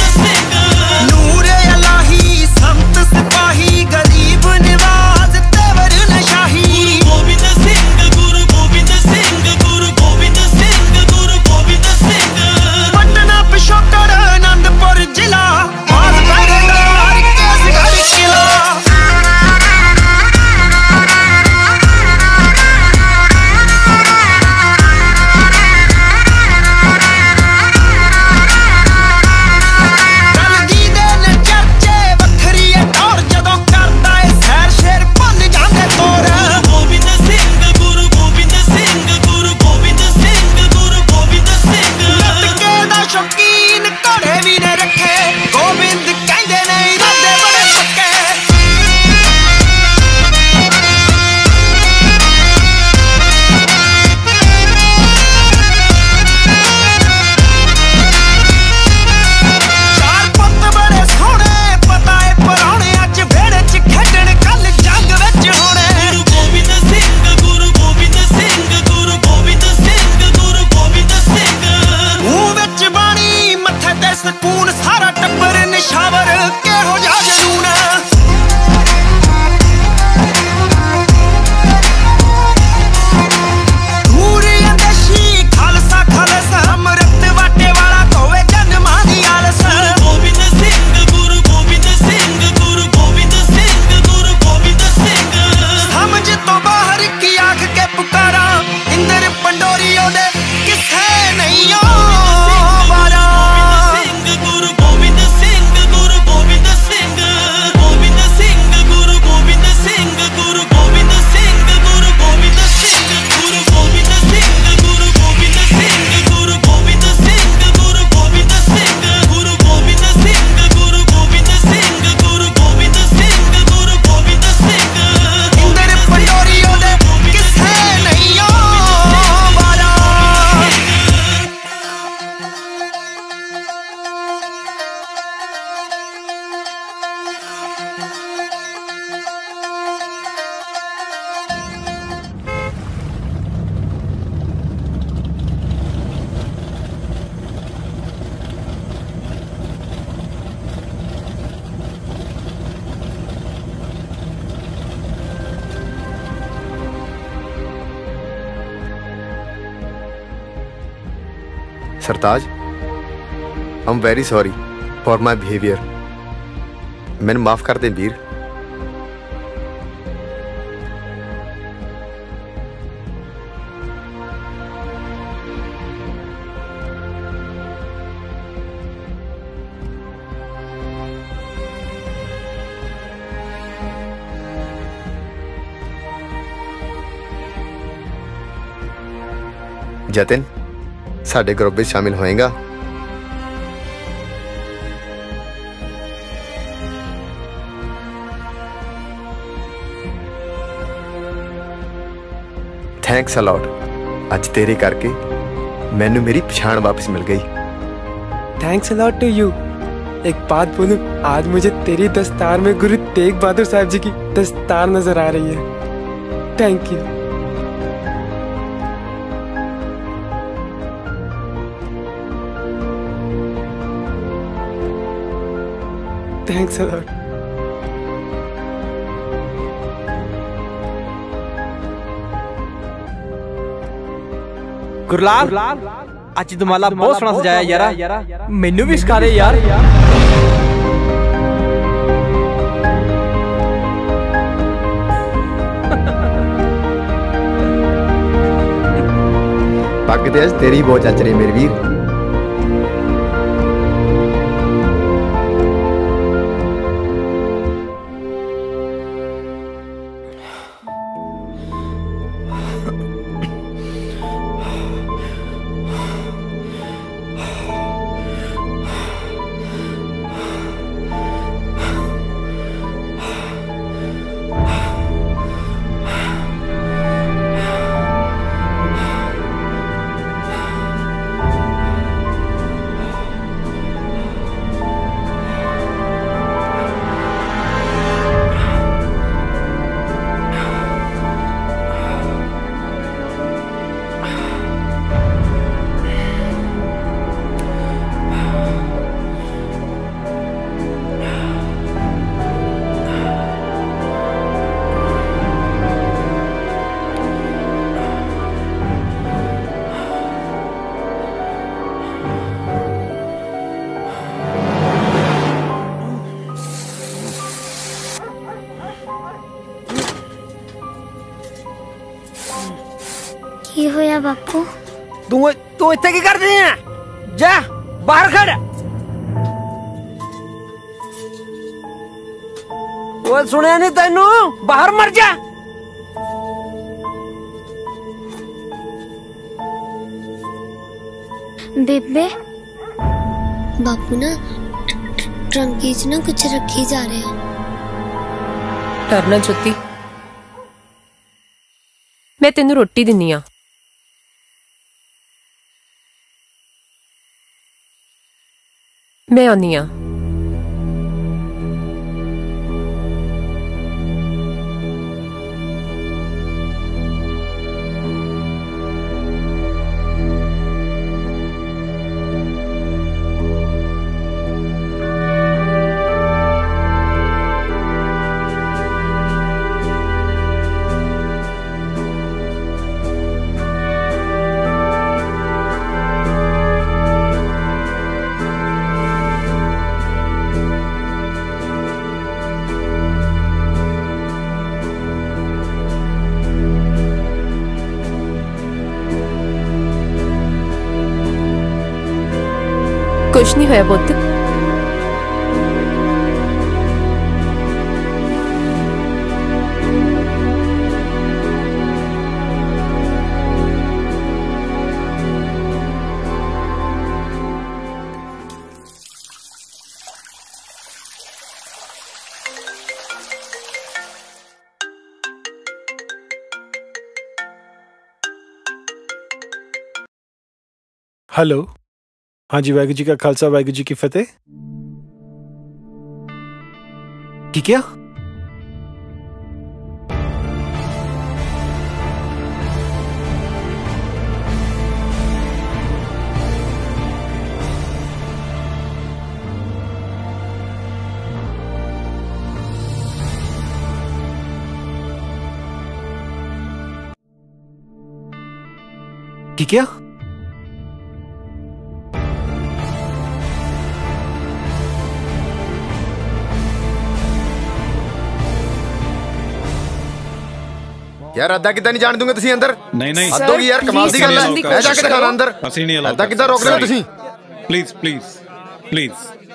ਸਕੂਨ ਸਾਰਾ ਟੱਬਰ ਨਿਸ਼ਾਵਰ ਕਿਹੋ ਜਿਹਾ ਜਨੂਨ Sartaj, I am very sorry for my behaviour. मैंने माफ कर दे वीर। जतिन, साडे ग्रुप में शामिल होएगा? Thanks a lot. अज तेरे करके मैनू मेरी पछाण वापस मिल गई। Thanks a lot to you. एक बात बोलूं, आज मुझे तेरी दस्तार में गुरु तेग बहादुर साहब जी की दस्तार नजर आ रही है। Thank you. Thanks a lot. Gurlal, आज दुमाला बहुत सोहना सजाया यारा, मैनू भी सिखा दे यार। पग ते अज तेरी बहुत जच रही मेरे वीर। की होया बापू? तू इत्थे की करदी है? जा बाहर खड़। वो सुनिया नहीं तेनू? बाहर मर जा। बेबे, बापू ना ट्रंकी च ना कुछ रखी जा रहे हैं। डरना जुत्ती, मैं तेनू रोटी दिन्नी आ। मैं आनी आ। कुछ नहीं होया पुत्त। हेलो, हाँ जी, वाहिगुरू जी का खालसा वाहिगुरू जी की फतेह। की क्या? की क्या? यार अद्दा किदा नहीं जान दूंगे तुसी अंदर? नहीं नहीं हद होगी यार, कमाल दी गल है। मैं जाके दिखाना अंदर। ਅਸੀਂ ਨਹੀਂ ਅਲਾਉ अद्दा किदा रोक रहे हो तुसी? Please please please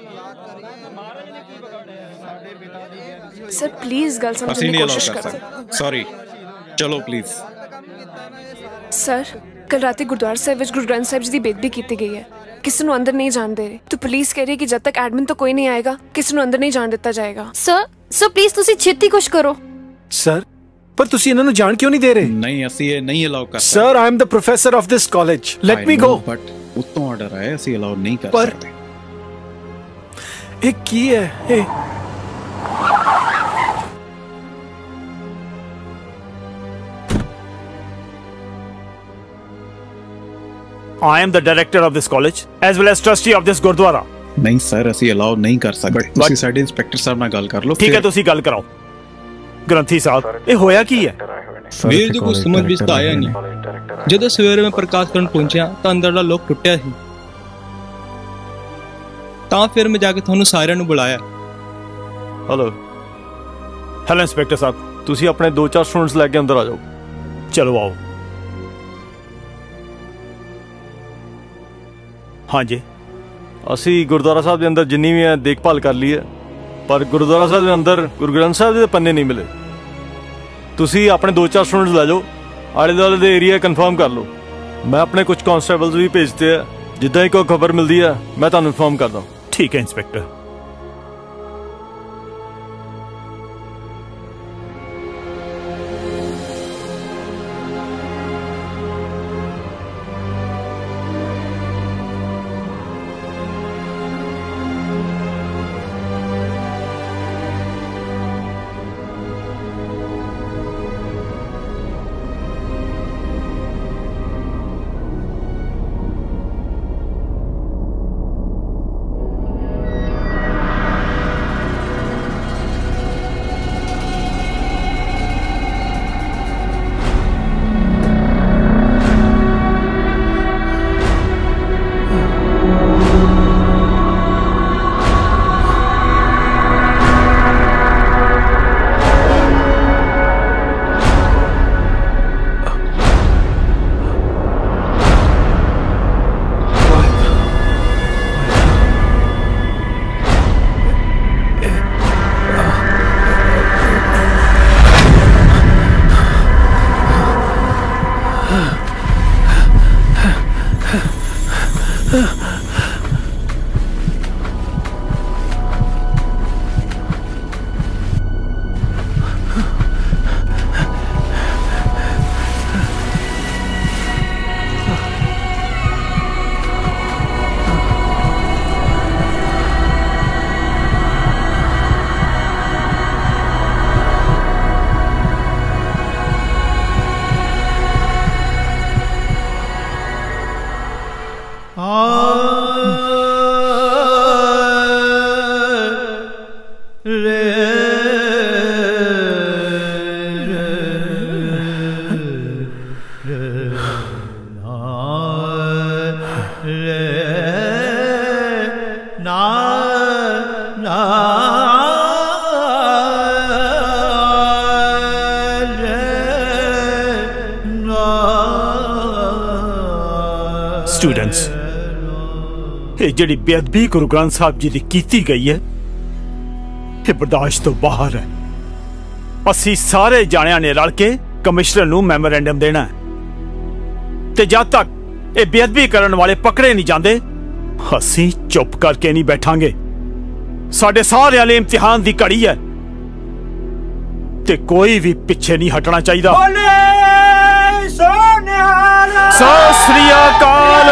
sir please गल ਅਸੀਂ समझने ਨਹੀਂ की ਅਲਾਉ कोशिश ਕਰ करो। ਸਕਦੇ ਸੌਰੀ ਚਲੋ ਪਲੀਜ਼ सर कल रात गुरुद्वारा साहिब विच गुरु ग्रंथ साहिब जी की बेदबी की गई है। किसी को अंदर नहीं जान दे रहे। तो पुलिस कह रही है कि जब तक एडमिन तो कोई नहीं आएगा किसी को अंदर नहीं जान दिता जाएगा। सर प्लीज तुसी छेती कुछ करो। सर पर तुसी इन्हां नूं जान क्यों नहीं दे रहे? ਨਹੀਂ ਅਸੀਂ ਇਹ ਨਹੀਂ ਅਲਾਉ ਕਰ sir I am the professor of this college, let me go. But ਉਤੋਂ ਆਰਡਰ ਆਇਆ ਅਸੀਂ ਅਲਾਉ ਨਹੀਂ ਕਰ पर ਸਕਦੇ। ਇਹ ਕੀ ਹੈ ਇਹ? I am the director of this college as well as trustee of this Gurdwara. ਨਹੀਂ ਸਰ ਅਸੀਂ ਅਲਾਉ ਨਹੀਂ ਕਰ ਸਕਦੇ। ਤੁਸੀਂ ਸਾਡੇ ਇੰਸਪੈਕਟਰ ਸਾਹਿਬ ਨਾਲ ਗੱਲ ਕਰ ਲਓ। ठीक है तुसी गल कराओ। ग्रंथी साहब ये होया की है? ਮੇਰੇ ਜੋ ਕੁਝ ਸਮਝ ਵਿੱਚ ਤਾਂ ਆਇਆ ਨਹੀਂ। ਜਦੋਂ ਸਵੇਰੇ ਮੈਂ ਪ੍ਰਕਾਸ਼ ਕਰਨ ਪਹੁੰਚਿਆ ਤਾਂ ਅੰਦਰਲਾ ਲੋਕ ਟੁੱਟਿਆ ਸੀ। ਤਾਂ ਫਿਰ ਮੈਂ ਜਾ ਕੇ ਤੁਹਾਨੂੰ ਸਾਰਿਆਂ ਨੂੰ ਬੁਲਾਇਆ। हेलो इंस्पेक्टर साहब, तुसी अपने 2-4 स्टूडेंट्स लेके अंदर आ जाओ। चलो आओ। हाँ जी, ਅਸੀਂ ਗੁਰਦੁਆਰਾ ਸਾਹਿਬ ਦੇ ਅੰਦਰ ਜਿੰਨੀ ਵੀ ਹੈ ਦੇਖਭਾਲ ਕਰ ਲਈ ਹੈ, ਪਰ ਗੁਰਦੁਆਰਾ ਸਾਹਿਬ ਦੇ ਅੰਦਰ ਗੁਰੂ ਗ੍ਰੰਥ ਸਾਹਿਬ ਦੇ ਪੰਨੇ ਨਹੀਂ ਮਿਲੇ। ਤੁਸੀਂ ਆਪਣੇ 2-4 ਸਟੂਡੈਂਟਸ ਲੈ ਜਾਓ, ਆਲੇ ਦੁਆਲੇ ਦੇ ਏਰੀਆ ਕਨਫਰਮ ਕਰ ਲਓ। ਮੈਂ ਆਪਣੇ ਕੁਝ ਕਾਂਸਟੇਬਲਸ ਵੀ ਭੇਜਤੇ ਆ, ਜਿੱਦਾਂ ਹੀ ਕੋਈ ਖਬਰ ਮਿਲਦੀ ਹੈ ਮੈਂ ਤੁਹਾਨੂੰ ਇਨਫੋਰਮ ਕਰਦਾ। ਠੀਕ ਹੈ ਇੰਸਪੈਕਟਰ। Students, ਇਹ ਜਿਹੜੀ ਬੇਅਦਬੀ ਗੁਰੂ ਗ੍ਰੰਥ ਸਾਹਿਬ ਜੀ ਦੀ ਕੀਤੀ ਗਈ ਹੈ ਇਹ ਬਰਦਾਸ਼ਤ ਤੋਂ ਬਾਹਰ ਹੈ। ਅਸੀਂ ਸਾਰੇ ਜਾਣਿਆਂ ਨੇ ਰਲ ਕੇ ਕਮਿਸ਼ਨਰ ਨੂੰ ਮੈਮੋਰੈਂਡਮ ਦੇਣਾ ਹੈ ਤੇ ਜਦ ਤੱਕ ਇਹ ਬੇਅਦਬੀ ਕਰਨ ਵਾਲੇ ਪਕੜੇ ਨਹੀਂ ਜਾਂਦੇ ਅਸੀਂ ਚੁੱਪ ਕਰਕੇ ਨਹੀਂ ਬੈਠਾਂਗੇ। ਸਾਡੇ ਸਾਰਿਆਂ ਲਈ ਇਮਤਿਹਾਨ ਦੀ ਘੜੀ ਹੈ ਤੇ ਕੋਈ ਵੀ ਪਿੱਛੇ ਨਹੀਂ ਹਟਣਾ ਚਾਹੀਦਾ। ਸਤਿ ਸ੍ਰੀ ਅਕਾਲ,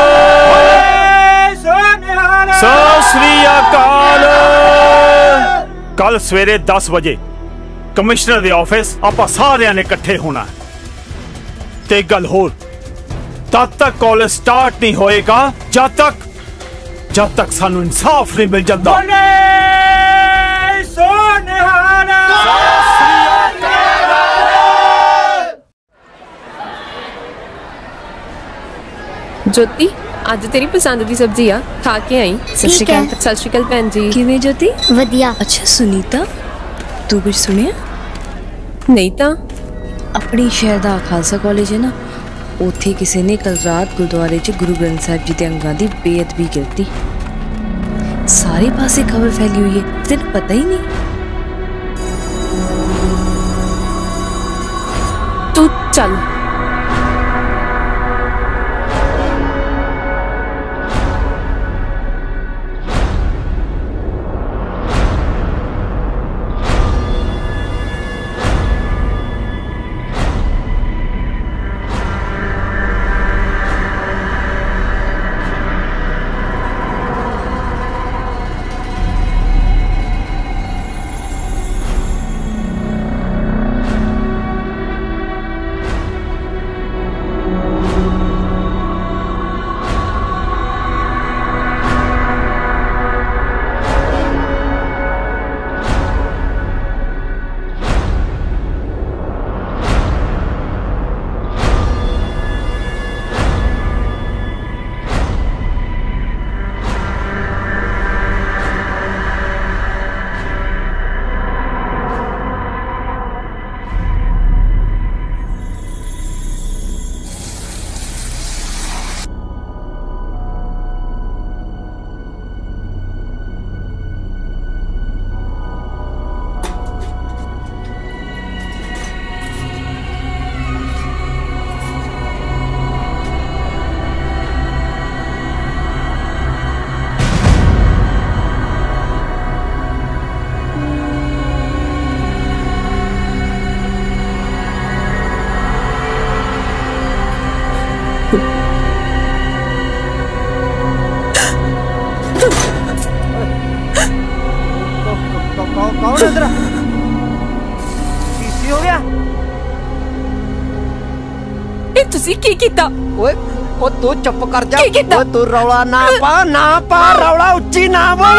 ਸਤਿ ਸ੍ਰੀ ਅਕਾਲ। ਕੱਲ ਸਵੇਰੇ 10 ਵਜੇ ਕਮਿਸ਼ਨਰ ਦੇ ਆਫਿਸ ਆਪਾਂ ਸਾਰਿਆਂ ਨੇ ਇਕੱਠੇ ਹੋਣਾ ਤੇ ਗੱਲ ਹੋਰ, ਤਦ ਤੱਕ ਕਾਲਜ ਸਟਾਰਟ ਨਹੀਂ ਹੋਏਗਾ ਜਦ ਤੱਕ ਸਾਨੂੰ ਇਨਸਾਫ ਨਹੀਂ ਮਿਲ ਜਾਂਦਾ। ज्योति आज तेरी पसंद दी सब्जी आ खा के आई। सत श्री अकाल भैन जी। किवें ज्योति? वधिया। अच्छा सुनीता तू कुछ सुनिया? नहीं ता अपनी शहर दा खालसा कॉलेज है ना, उत्थे किसी ने कल रात गुरुद्वारे च गुरु ग्रंथ साहिब जी दे अंगां दी बेअदबी करती। सारे पासे खबर फैली हुई है, तेन पता ही नहीं। तू चल। कौन है इधर? ਕੀ ਹੋ ਗਿਆ? ਇਹ ਤੁਸੀਂ ਕੀ ਕੀਤਾ? ਓਏ ਉਹ ਤੂੰ ਚੁੱਪ ਕਰ ਜਾ। ਓਏ ਤੂੰ ਰੌਲਾ ਨਾ ਪਾ ਰੌਲਾ ਉੱਚੀ ਨਾ ਬੋਲ।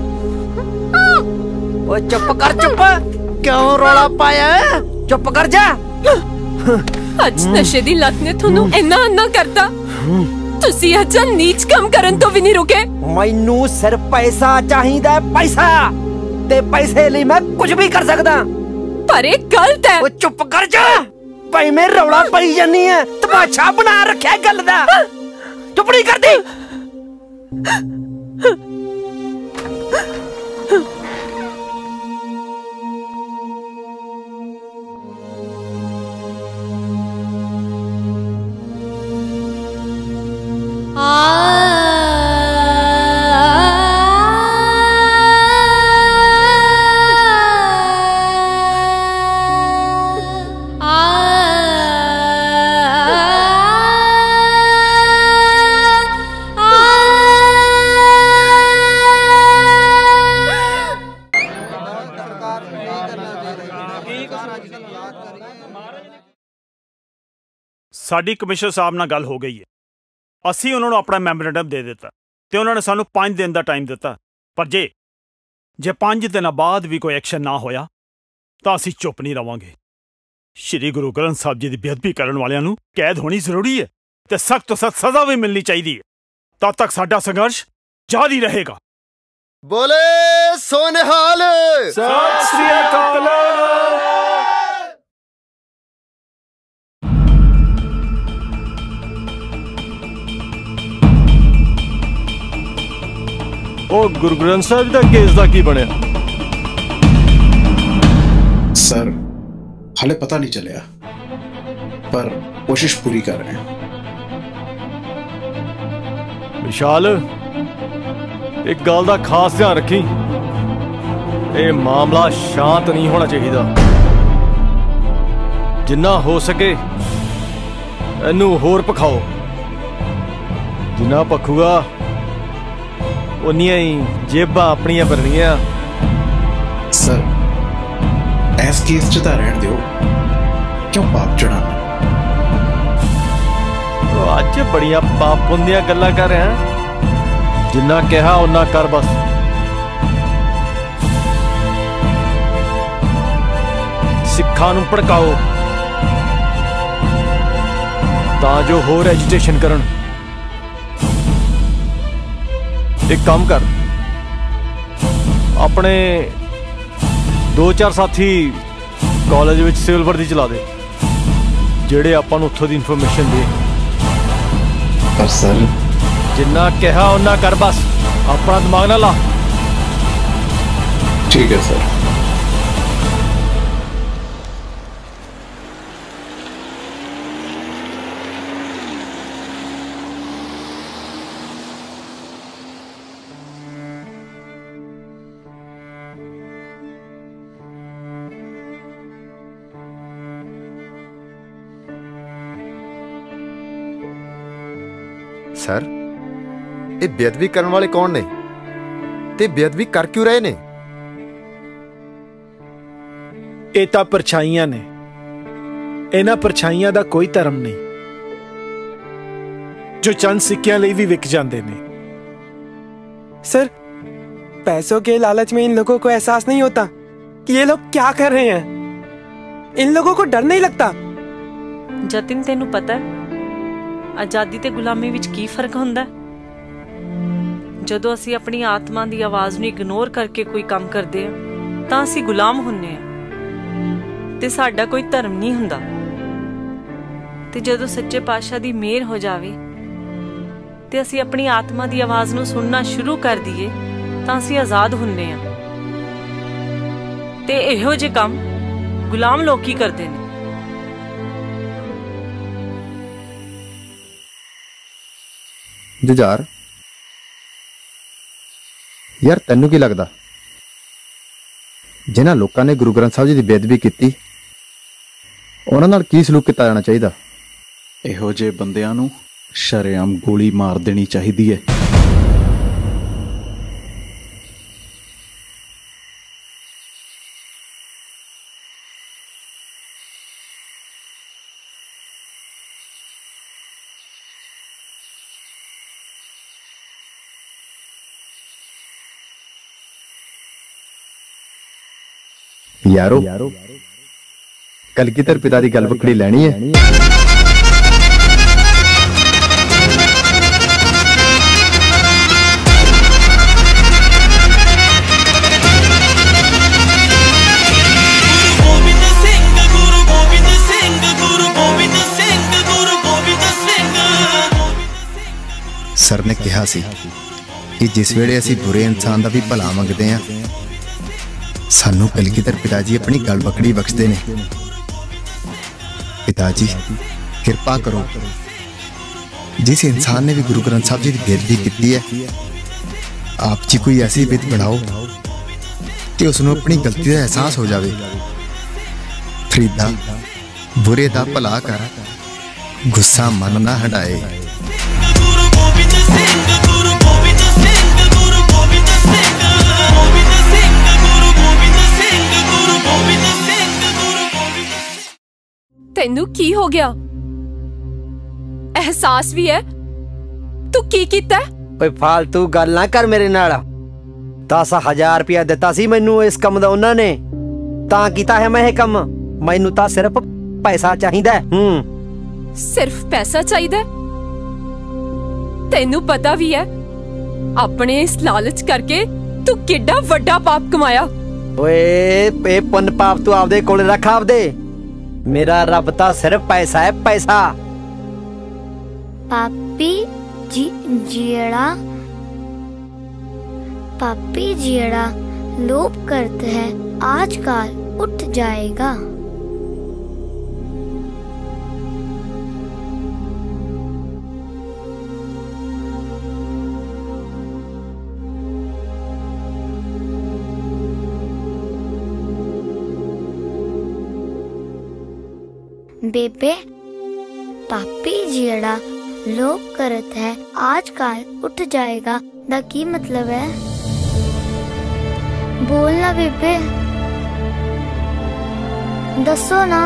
ਓਏ ਚੁੱਪ ਕਰ ਚੁੱਪ। ਕਿਉਂ ਰੌਲਾ ਪਾਇਆ? ਚੁੱਪ ਕਰ ਜਾ। ਅੱਜ ਨਸ਼ੇ ਦੀ ਲੱਤ ਨੇ ਤੁਹਾਨੂੰ ਇੰਨਾ ਅੰਨਾ ਕਰਤਾ, ਤੁਸੀਂ ਅੱਜ ਨੀਚ ਕੰਮ ਕਰਨ ਤੋਂ ਵੀ ਨਹੀਂ ਰੁਕੇ। ਮੈਨੂੰ ਸਿਰ ਪੈਸਾ ਚਾਹੀਦਾ, ਪੈਸਾ, ਤੇ ਪੈਸੇ ਲਈ ਮੈਂ ਕੁਝ ਵੀ ਕਰ ਸਕਦਾ। ਪਰ ਇਹ ਗਲਤ ਹੈ। ਓਏ ਚੁੱਪ ਕਰ ਜਾ। ਭਾਈ ਮੈਂ ਰੌਲਾ ਪਾਈ ਜਾਨੀ ਹੈ, ਤਮਾਸ਼ਾ ਬਣਾ ਰੱਖਿਆ ਗੱਲ ਦਾ। ਚੁੱਪ ਨਹੀਂ ਕਰਦੀ। ਸਾਡੀ ਕਮਿਸ਼ਨਰ ਸਾਹਿਬ ਨਾਲ ਗੱਲ ਹੋ ਗਈ ਹੈ। ਅਸੀਂ ਉਹਨਾਂ ਨੂੰ ਆਪਣਾ ਮੈਮੋਰੈਂਡਮ ਦੇ ਦਿੱਤਾ ਤੇ ਉਹਨਾਂ ਨੇ ਸਾਨੂੰ 5 ਦਿਨ ਦਾ ਟਾਈਮ ਦਿੱਤਾ। ਪਰ ਜੇ 5 ਦਿਨਾਂ ਬਾਅਦ ਵੀ ਕੋਈ ਐਕਸ਼ਨ ਨਾ ਹੋਇਆ ਤਾਂ ਅਸੀਂ ਚੁੱਪ ਨਹੀਂ ਰਵਾਂਗੇ। ਸ਼੍ਰੀ ਗੁਰੂ ਗ੍ਰੰਥ ਸਾਹਿਬ ਜੀ ਦੀ ਬੇਅਦਬੀ ਕਰਨ ਵਾਲਿਆਂ ਨੂੰ ਕੈਦ ਹੋਣੀ ਜ਼ਰੂਰੀ ਹੈ ਤੇ ਸਖਤ ਤੋਂ ਸਖਤ ਸਜ਼ਾ ਵੀ ਮਿਲਣੀ ਚਾਹੀਦੀ ਹੈ। ਤਦ ਤੱਕ ਸਾਡਾ ਸੰਘਰਸ਼ ਜਾਰੀ ਰਹੇਗਾ। ਬੋਲੇ ਸੋਨਿਹਾਲ। ਸਤਿ ਸ੍ਰੀ ਅਕਾਲ। ਉਹ ਗੁਰੂ ਗ੍ਰੰਥ ਸਾਹਿਬ ਦਾ ਕੇਸ ਦਾ ਕੀ ਬਣਿਆ? सर हाले पता नहीं चलिया, पर कोशिश पूरी कर रहे हैं। विशाल, एक गल का खास ध्यान रखी, ये मामला शांत नहीं होना चाहिए। जिन्ना हो सके इनू होर पखाओ, जिन्ना पखूगा उन्नियां ही जेबां अपनियां भरनियां। सर इस केस च तां रहण दिओ, क्यों पाप चढ़ाना? अज बड़िया पाप पुण्य गल्लां कर रहे हैं, जिन्ना कहा उन्ना कर बस। सिखां नूं भड़काओ तां जो होर एजिटेशन करन। एक काम कर, अपने 2-4 साथी कॉलेज विच सिविल वर्दी चला दे, जेड़े आपां नूं उत्थों दी इन्फॉर्मेशन दे। पर सर जिन्ना कहा उन्ना कर बस, अपना दिमाग ना ला। ठीक है सर। सर ये बेअदबी करने वाले कौन ने ते बेअदबी कर क्यों रहे ने? ਇਹ ਤਾਂ ਪਰਛਾਈਆਂ ਨੇ, ਇਹਨਾਂ ਪਰਛਾਈਆਂ ਦਾ ਕੋਈ ਧਰਮ ਨਹੀਂ, जो चंद सिक्कियां लिए भी विक जाते हैं। सर, पैसों के लालच में इन लोगों को एहसास नहीं होता कि ये लोग क्या कर रहे हैं। इन लोगों को डर नहीं लगता। जतिन, तेनू पता है आजादी ते गुलामी विच की फर्क हुंदा है? जदों असीं अपनी आत्मा दी आवाज़ नूं इग्नोर करके कोई काम करदे हां तां असीं गुलाम हुंदे हां ते साडा कोई धर्म नहीं हुंदा। ते जदों सच्चे पातशाह दी मेहर हो जावे ते असीं अपनी आत्मा दी आवाज़ नूं सुनना शुरू कर दईए तां असीं आज़ाद हुंदे हां। ते इहो जे काम गुलाम लोग ही करदे ने। जुझार यार, तेनू की लगता जिन्हां लोकां ने गुरु ग्रंथ साहिब जी की बेअदबी की उन्हां नाल की सलूक किया जाना चाहिए? इहो जे बंदियां नूं शरेआम गोली मार देनी चाहिदी है। यारो कलगीधर पिता की गल बकड़ी लैनी है। सर ने कहा सी कि जिस वेले असी बुरे इंसान का भी भला मंगते हैं, सानू कलगीधर पिताजी अपनी गल बकड़ी बख्शते ने। पिताजी कृपा करो, जिस इंसान ने भी गुरु ग्रंथ साहिब जी की बेअदबी की है, आप जी कोई ऐसी बित बनाओ कि उसनों अपनी गलती का एहसास हो जाए। फरीदा बुरे दा भला कर, गुस्सा मन ना हटाए। तेनू की हो गया? एहसास भी है तू की कीता? कोई फालतू गल ना कर मेरे नाल। 10,000 रुपया दिता सी मैनू इस कम दा उन्हां ने, तां कीता है मैं ये कम। मैनू तां सिर्फ पैसा चाहिदा। सिर्फ पैसा चाहिदा? तेनू पता भी है अपने इस लालच करके तू किड्डा वड्डा पाप कमाया। ओए ए पुन पाप तू आपदे कोल रख आपदे। मेरा रब ता सिर्फ पैसा है, पैसा। पापी जी जेड़ा पापी जियड़ा लोभ करता है आजकल उठ जाएगा। बेबे पापी जियड़ा लोभ करत है आजकल उठ जाएगा दा की मतलब है? बोलना बेबे, दसो ना।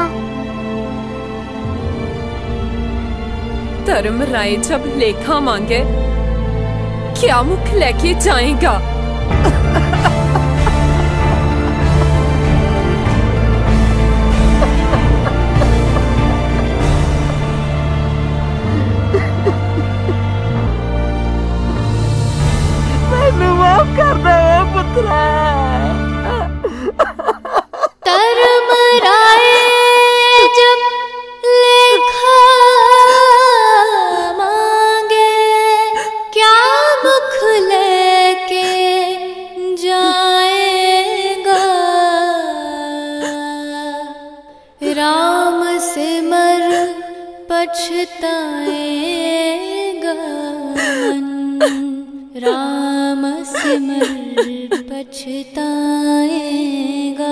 धर्म राय जब लेखा मांगे क्या मुख लेके जाएगा? माफ कर दो पुत्रा। धर्म राय जब लेखा मांगे क्या मुख लेके जाएगा? राम सिमर पछताएगा मन, राम सिमर पछताएगा।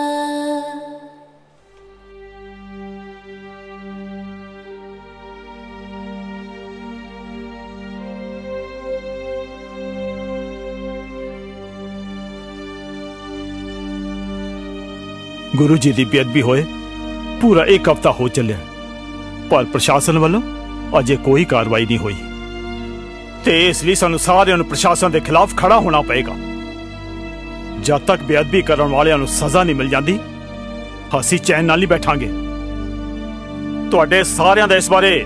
गुरु जी की बेअदबी होए पूरा एक हफ्ता हो चलिया, पर प्रशासन वालों अजे कोई कार्रवाई नहीं हुई। ते इसलिए सानू सारे प्रशासन के खिलाफ खड़ा होना पएगा। जब तक बेअदबी करने वाले सजा नहीं मिल जाती असी चैन नाल नहीं बैठांगे। तुहाडे सारियां दा इस बारे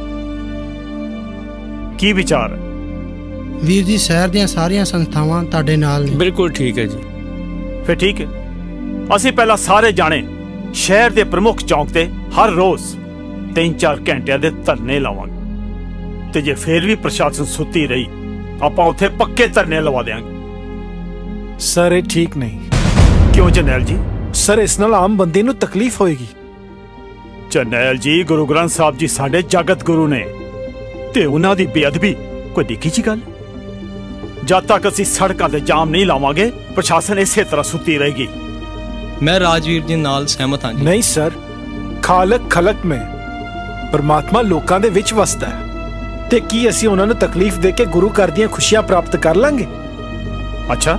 की विचार? वीर जी शहर दी सारियां संस्थावां तुहाडे नाल ने। बिल्कुल ठीक है जी। फिर ठीक है, असी पहला सारे जाने शहर के प्रमुख चौक ते हर रोज 3-4 घंटे दे धरने लावांगे। ते जे फिर भी प्रशासन सुती रही आपां उत्थे पक्के धरने लवा देंगे। सर ये ठीक नहीं। क्यों जरनैल जी? सर इस नाल आम बंदे नूं तकलीफ होएगी। जरनैल जी गुरु ग्रंथ साहब जी साडे जगत गुरु ने ते उन्हां दी बेअदबी कोई निक्की जी गल? जब तक असी सड़कां ते जाम नहीं लावांगे प्रशासन इसे तरह सुती रहेगी। मैं राजवीर जी नाल सहमत हां जी। नहीं सर, खालक खलक में परमात्मा लोकां दे विच वसदा है ते की असी उन्हां नूं तकलीफ दे के गुरु घर दीयां खुशियां प्राप्त कर लांगे? अच्छा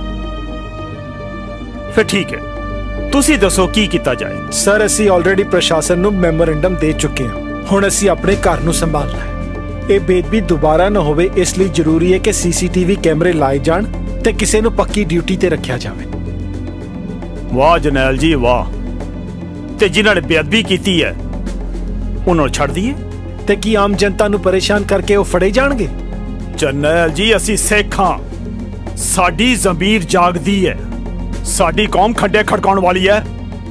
फिर ठीक है, तुसी दसो की कीता जाए? सर असी ऑलरेडी प्रशासन नूं मैमोरेंडम दे चुके हैं। हुण असी अपने घर नूं संभालना है। ये बेदबी दोबारा न होवे इसलिए जरूरी है कि सीसीटीवी कैमरे लाए जाण ते किसी नूं पक्की ड्यूटी ते रखिया जावे। वाह जरनैल जी वाह। ते जिन्हां ने बेअदबी कीती है उन्होंने छड़ दिए ते की आम जनता नूं परेशान करके वो फड़े जाणगे? जरनैल जी असी सिख हां, साडी ज़मीर जागदी है, साडी कौम खड्डे खड़काउण वाली है।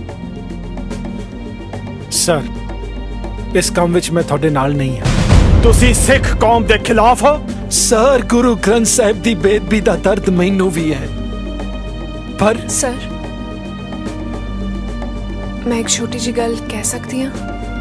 सर इस काम विच मैं तुहाडे नाल नहीं हां। तुसी सिख कौम दे खिलाफ हो? सर गुरु ग्रंथ साहिब दी बेदबी दा दर्द मैनूं भी है, पर सर मैं एक छोटी जी गल कह सकती हाँ?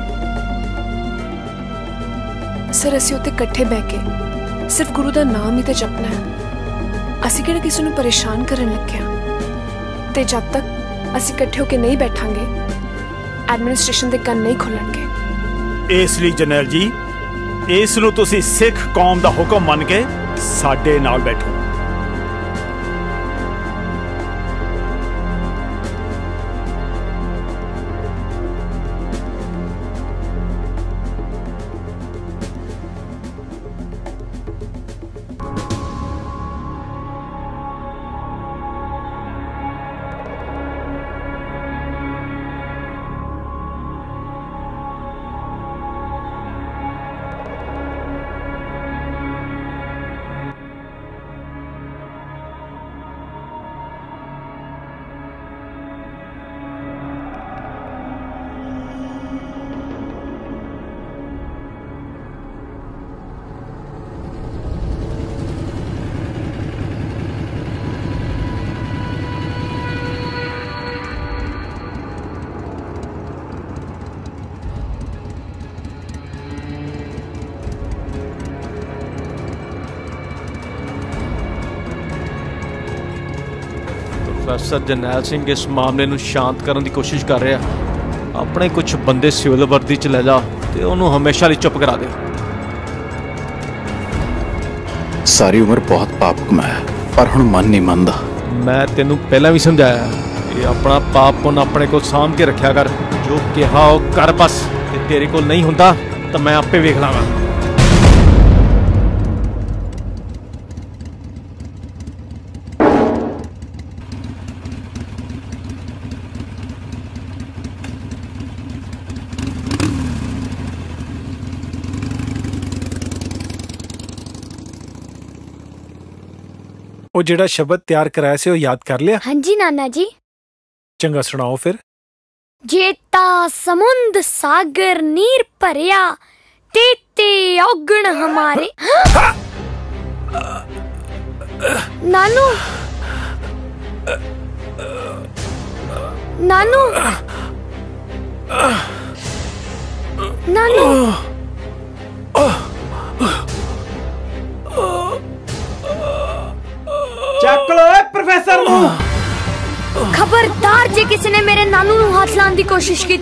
सर असी उत्ते कट्ठे बह के सिर्फ गुरु दा नाम ही तो जपना है। असी किहड़ा किसी नूं परेशान करन लगे हां। ते जब तक असी कट्ठे होके नहीं बैठांगे एडमिनिस्ट्रेशन दे कन नहीं खुलणगे। इसलिए जरनैल जी इस नूं तुसी सिख कौम दा हुक्म मन के साडे नाल बैठो। ਪ੍ਰੋਫੈਸਰ ਜਰਨੈਲ ਸਿੰਘ ਇਸ ਮਾਮਲੇ ਨੂੰ ਸ਼ਾਂਤ ਕਰਨ ਦੀ ਕੋਸ਼ਿਸ਼ ਕਰ ਰਿਹਾ। ਆਪਣੇ ਕੁਝ ਬੰਦੇ ਸਿਵਲ ਵਰਦੀ 'ਚ ਲੈ ਜਾ ਤੇ ਉਹਨੂੰ ਹਮੇਸ਼ਾ ਲਈ ਚੁੱਪ ਕਰਾ ਦੇ। ਸਾਰੀ ਉਮਰ ਬਹੁਤ ਪਾਪ ਕਮਾਇਆ ਪਰ ਹੁਣ ਮਨ ਨਹੀਂ ਮੰਨਦਾ। ਮੈਂ ਤੈਨੂੰ ਪਹਿਲਾਂ ਵੀ ਸਮਝਾਇਆ ਕਿ ਆਪਣਾ ਪਾਪ ਪੁੰਨ ਆਪਣੇ ਕੋਲ ਸਾਂਭ ਕੇ ਰੱਖਿਆ ਕਰ। ਜੋ ਕਿਹਾ ਉਹ ਕਰ ਬਸ। ਤੇ ਤੇਰੇ ਕੋਲ ਨਹੀਂ ਹੁੰਦਾ ਤਾਂ ਮੈਂ ਆਪੇ ਵੇਖ ਲਾਂਗਾ। ਉਹ ਜਿਹੜਾ ਸ਼ਬਦ ਤਿਆਰ ਕਰਾਇਆ ਸੀ ਉਹ ਯਾਦ ਕਰ ਲਿਆ? ਹਾਂਜੀ ਨਾਨਾ ਜੀ। ਚੰਗਾ ਸੁਣਾਓ ਫਿਰ। जेता समुंद सागर नीर भरिया तेते औगण हमारे। नानू नानू नानू ਚੱਕ ਲੋ प्रोफेसर ਨੂੰ। खबरदार जे किसी ने मेरे नानू नू हाथ लाने की कोशिश की।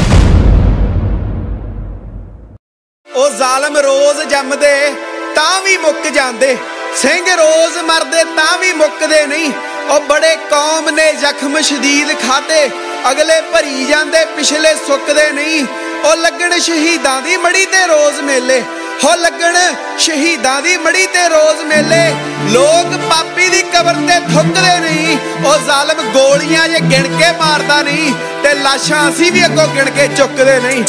ओ जालिम रोज जमदे तां भी मुक जांदे, सिंह रोज मरदे तां भी मुकदे नहीं। ओ बड़े कौम ने जख्म शदीद खाते, अगले भरी जांदे पिछले सुकदे नहीं। ओ लगन शहीदां दी मड़ी ते रोज मेले, हो लगन शहीदां दी मड़ी ते रोज मेले। लोग पापी दी कबर ते थुकदे नहीं। ओ जालिम गोलियां जे गिण के मारदा नहीं ते लाशां असीं भी अगों गिण के चुकदे नहीं।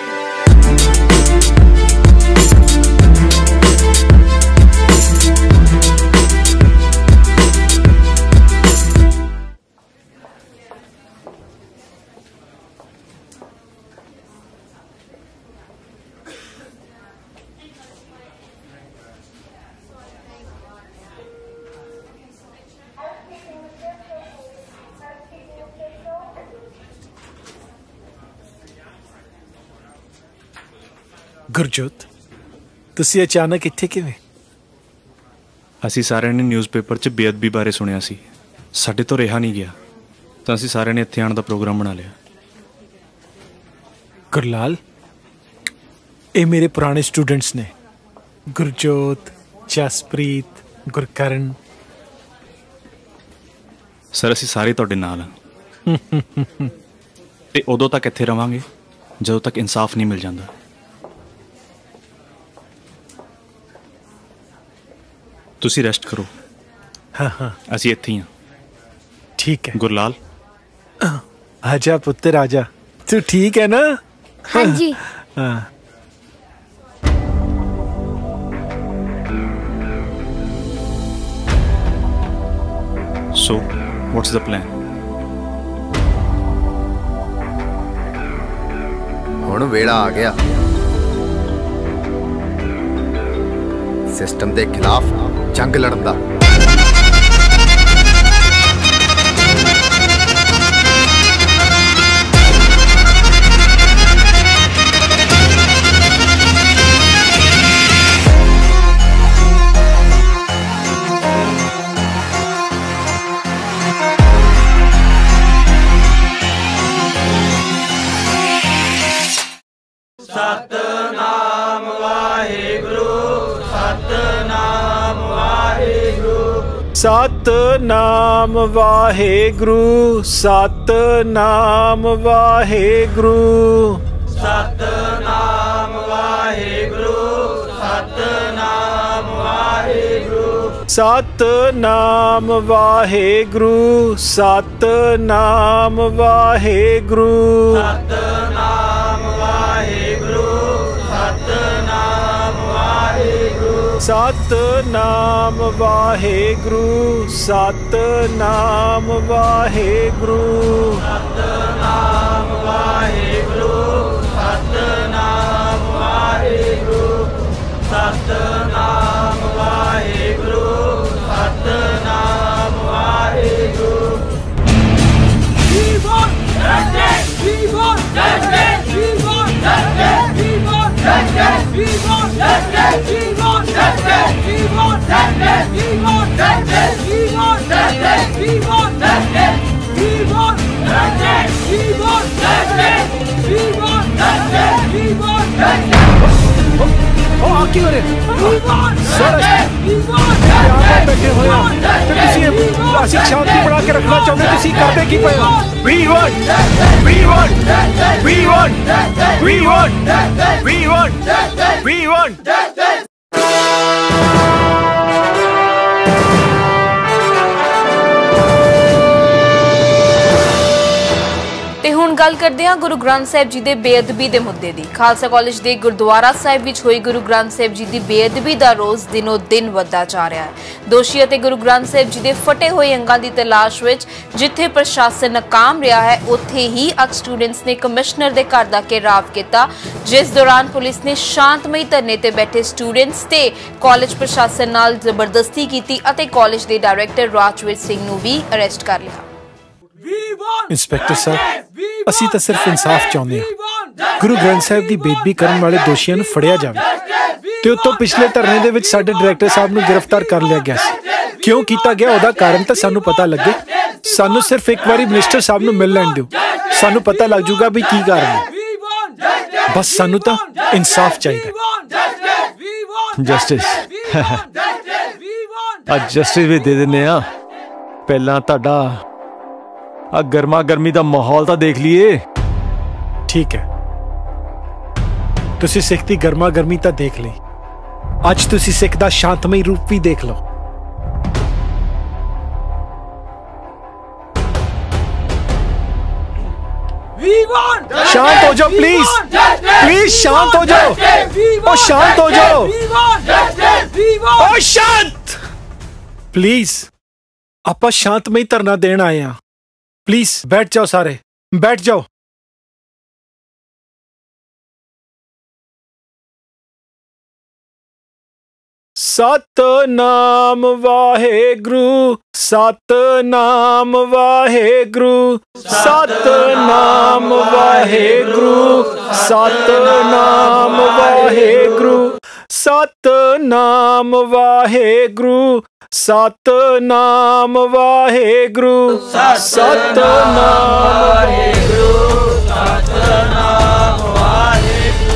ਗੁਰਜੋਤ, ਤੁਸੀਂ ਅਚਾਨਕ ਇੱਥੇ ਕਿਵੇਂ? ਅਸੀਂ ਸਾਰਿਆਂ ਨੇ ਨਿਊਜ਼ਪੇਪਰ 'ਚ ਬੇਅਦਬੀ ਬਾਰੇ ਸੁਣਿਆ ਸੀ, ਸਾਡੇ ਤੋਂ ਰਿਹਾ ਨਹੀਂ ਗਿਆ ਤਾਂ ਅਸੀਂ ਸਾਰਿਆਂ ਨੇ ਇੱਥੇ ਆਉਣ ਦਾ ਪ੍ਰੋਗਰਾਮ ਬਣਾ ਲਿਆ। ਗੁਰਲਾਲ, ਇਹ ਮੇਰੇ ਪੁਰਾਣੇ ਸਟੂਡੈਂਟਸ ਨੇ, ਗੁਰਜੋਤ, ਜਸਪ੍ਰੀਤ, ਗੁਰਕਰਨ। ਸਰ ਅਸੀਂ ਸਾਰੇ ਤੁਹਾਡੇ ਨਾਲ ਹਾਂ ਤੇ ਉਦੋਂ ਤੱਕ ਇੱਥੇ ਰਵਾਂਗੇ ਜਦੋਂ ਤੱਕ ਇਨਸਾਫ ਨਹੀਂ ਮਿਲ ਜਾਂਦਾ। ਤੁਸੀਂ ਰੈਸਟ ਕਰੋ। ਹਾਂ ਹਾਂ ਅਸੀਂ ਇੱਥੇ ਹੀ ਹਾਂ। ਠੀਕ ਹੈ ਗੁਰਲਾਲ, ਆਜਾ ਪੁੱਤਰ ਆਜਾ। ਤੂੰ ਠੀਕ ਹੈ ਨਾ? हाँ जी। हाँ। So, what's the plan? ਹੁਣ ਵੇਲਾ ਆ ਗਿਆ ਸਿਸਟਮ ਦੇ ਖਿਲਾਫ ਜੰਗ ਲੜਨ ਦਾ। सतनाम वाहिगुरु, सतनाम वाहिगुरु, सतनाम वाहिगुरु, सतनाम वाहिगुरु, सतनाम वाहिगुरु, सतनाम वाहिगुरु, सतनाम वाहिगुरु, सतनाम वाहिगुरु, सतनाम वाहिगुरु, सतनाम वाहिगुरु, सतनाम वाहिगुरु, सतनाम वाहिगुरु, सतनाम वाहिगुरु, सतनाम वाहिगुरु, सतनाम वाहिगुरु, सतनाम वाहिगुरु। जीवन जय जीवन जय जीवन जय जीवन जय जीवन जय जीवन जय जीवन जय जीवन जय जीवन जय जीवन जय ਕੀ ਹੋ ਰਿਹਾ ਸਰ ਆਪਾਂ ਬੈਠੇ ਹੋਏ ਆ ਤੇ ਤੁਸੀਂ ਅਸੀਂ ਸ਼ਾਂਤੀ ਬਣਾ ਕੇ ਰੱਖਣਾ ਚਾਹੁੰਦੇ ਤੁਸੀਂ ਕਰਦੇ ਕੀ ਪਏ ਹੋ We want We want We want We want We want We want ਤੇ ਹੁਣ ਗੱਲ ਕਰਦੇ ਹਾਂ ਗੁਰੂ ਗ੍ਰੰਥ ਸਾਹਿਬ ਜੀ ਦੇ ਬੇਅਦਬੀ ਦੇ ਮੁੱਦੇ ਦੀ। ਖਾਲਸਾ ਕਾਲਜ ਦੇ ਗੁਰਦੁਆਰਾ ਸਾਹਿਬ ਵਿੱਚ ਹੋਈ ਗੁਰੂ ਗ੍ਰੰਥ ਸਾਹਿਬ ਜੀ ਦੀ ਬੇਅਦਬੀ ਦਾ ਰੋਜ਼ ਦਿਨੋ ਦਿਨ ਵੱਧਦਾ ਜਾ ਰਿਹਾ ਹੈ। ਦੋਸ਼ੀ ਅਤੇ ਗੁਰੂ ਗ੍ਰੰਥ ਸਾਹਿਬ ਜੀ ਦੇ ਫਟੇ ਹੋਏ ਅੰਗਾਂ ਦੀ ਤਲਾਸ਼ ਵਿੱਚ ਜਿੱਥੇ ਪ੍ਰਸ਼ਾਸਨ ਨਾਕਾਮ ਰਿਹਾ ਹੈ ਉੱਥੇ ਹੀ ਅੱਜ ਸਟੂਡੈਂਟਸ ਨੇ ਕਮਿਸ਼ਨਰ ਦੇ ਘਰ ਦਾ ਘੇਰਾਵ ਕੀਤਾ, ਜਿਸ ਦੌਰਾਨ ਪੁਲਿਸ ਨੇ ਸ਼ਾਂਤਮਈ ਧਰਨੇ ਤੇ ਬੈਠੇ ਸਟੂਡੈਂਟਸ ਤੇ ਕਾਲਜ ਪ੍ਰਸ਼ਾਸਨ ਨਾਲ ਜ਼ਬਰਦਸਤੀ ਕੀਤੀ ਅਤੇ ਕਾਲਜ ਦੇ ਡਾਇਰੈਕਟਰ ਰਾਜਵੀਰ ਸਿੰਘ ਨੂੰ ਵੀ ਅਰੈਸਟ ਕਰ ਲਿਆ। ਇੰਸਪੈਕਟਰ ਸਾਹਿਬ ਅਸੀਂ ਤਾਂ ਸਿਰਫ ਇਨਸਾਫ ਚਾਹੁੰਦੇ ਹਾਂ। ਗੁਰੂ ਗ੍ਰੰਥ ਸਾਹਿਬ ਦੀ ਬੇਅਦਬੀ ਕਰਨ ਵਾਲੇ ਦੋਸ਼ੀਆਂ ਨੂੰ ਫੜਿਆ ਜਾਵੇ ਤੇ ਉਤੋਂ ਪਿਛਲੇ ਧਰਨੇ ਦੇ ਵਿੱਚ ਸਾਡੇ ਡਾਇਰੈਕਟਰ ਸਾਹਿਬ ਨੂੰ ਗ੍ਰਿਫਤਾਰ ਕਰ ਲਿਆ ਗਿਆ ਸੀ। ਕਿਉਂ ਕੀਤਾ ਗਿਆ ਉਹਦਾ ਕਾਰਨ ਤਾਂ ਸਾਨੂੰ ਪਤਾ ਲੱਗੇ। ਸਾਨੂੰ ਸਿਰਫ ਇੱਕ ਵਾਰੀ ਮਿਨਿਸਟਰ ਸਾਹਿਬ ਨੂੰ ਮਿਲ ਲੈਣ ਦਿਓ, ਸਾਨੂੰ ਪਤਾ ਲੱਗ ਜਾਊਗਾ ਵੀ ਕੀ ਕਾਰਨ ਹੈ। ਬਸ ਸਾਨੂੰ ਤਾਂ ਇਨਸਾਫ ਚਾਹੀਦਾ। ਜਸਟਿਸ ਅੱਜ ਜਸਟਿਸ ਵੀ ਦੇ ਦਿੰਦੇ ਆ। ਪਹਿਲਾਂ ਤੁਹਾਡਾ ਆ ਗਰਮਾ ਗਰਮੀ ਦਾ ਮਾਹੌਲ ਤਾਂ ਦੇਖ ਲਈਏ। ਠੀਕ ਹੈ ਤੁਸੀਂ ਸਿੱਖ ਦੀ ਗਰਮਾ ਗਰਮੀ ਤਾਂ ਦੇਖ ਲਈ, ਅੱਜ ਤੁਸੀਂ ਸਿੱਖ ਦਾ ਸ਼ਾਂਤਮਈ ਰੂਪ ਵੀ ਦੇਖ ਲਓ। शांत हो जाओ प्लीज, प्लीज शांत हो जाओ, ओ शांत हो जाओ, ओ शांत प्लीज। ਆਪਾਂ ਸ਼ਾਂਤਮਈ ਧਰਨਾ ਦੇਣ ਆਏ ਆ, प्लीज बैठ जाओ, सारे बैठ जाओ। सतनाम वाहेगुरु, सतनाम वाहेगुरु, सतनाम वाहेगुरु, सतनाम वाहेगुरु, सतनाम वाहेगुरु, सतनाम वाहेगुरु, सतनाम वाहेगुरु, सतनाम वाहेगुरु।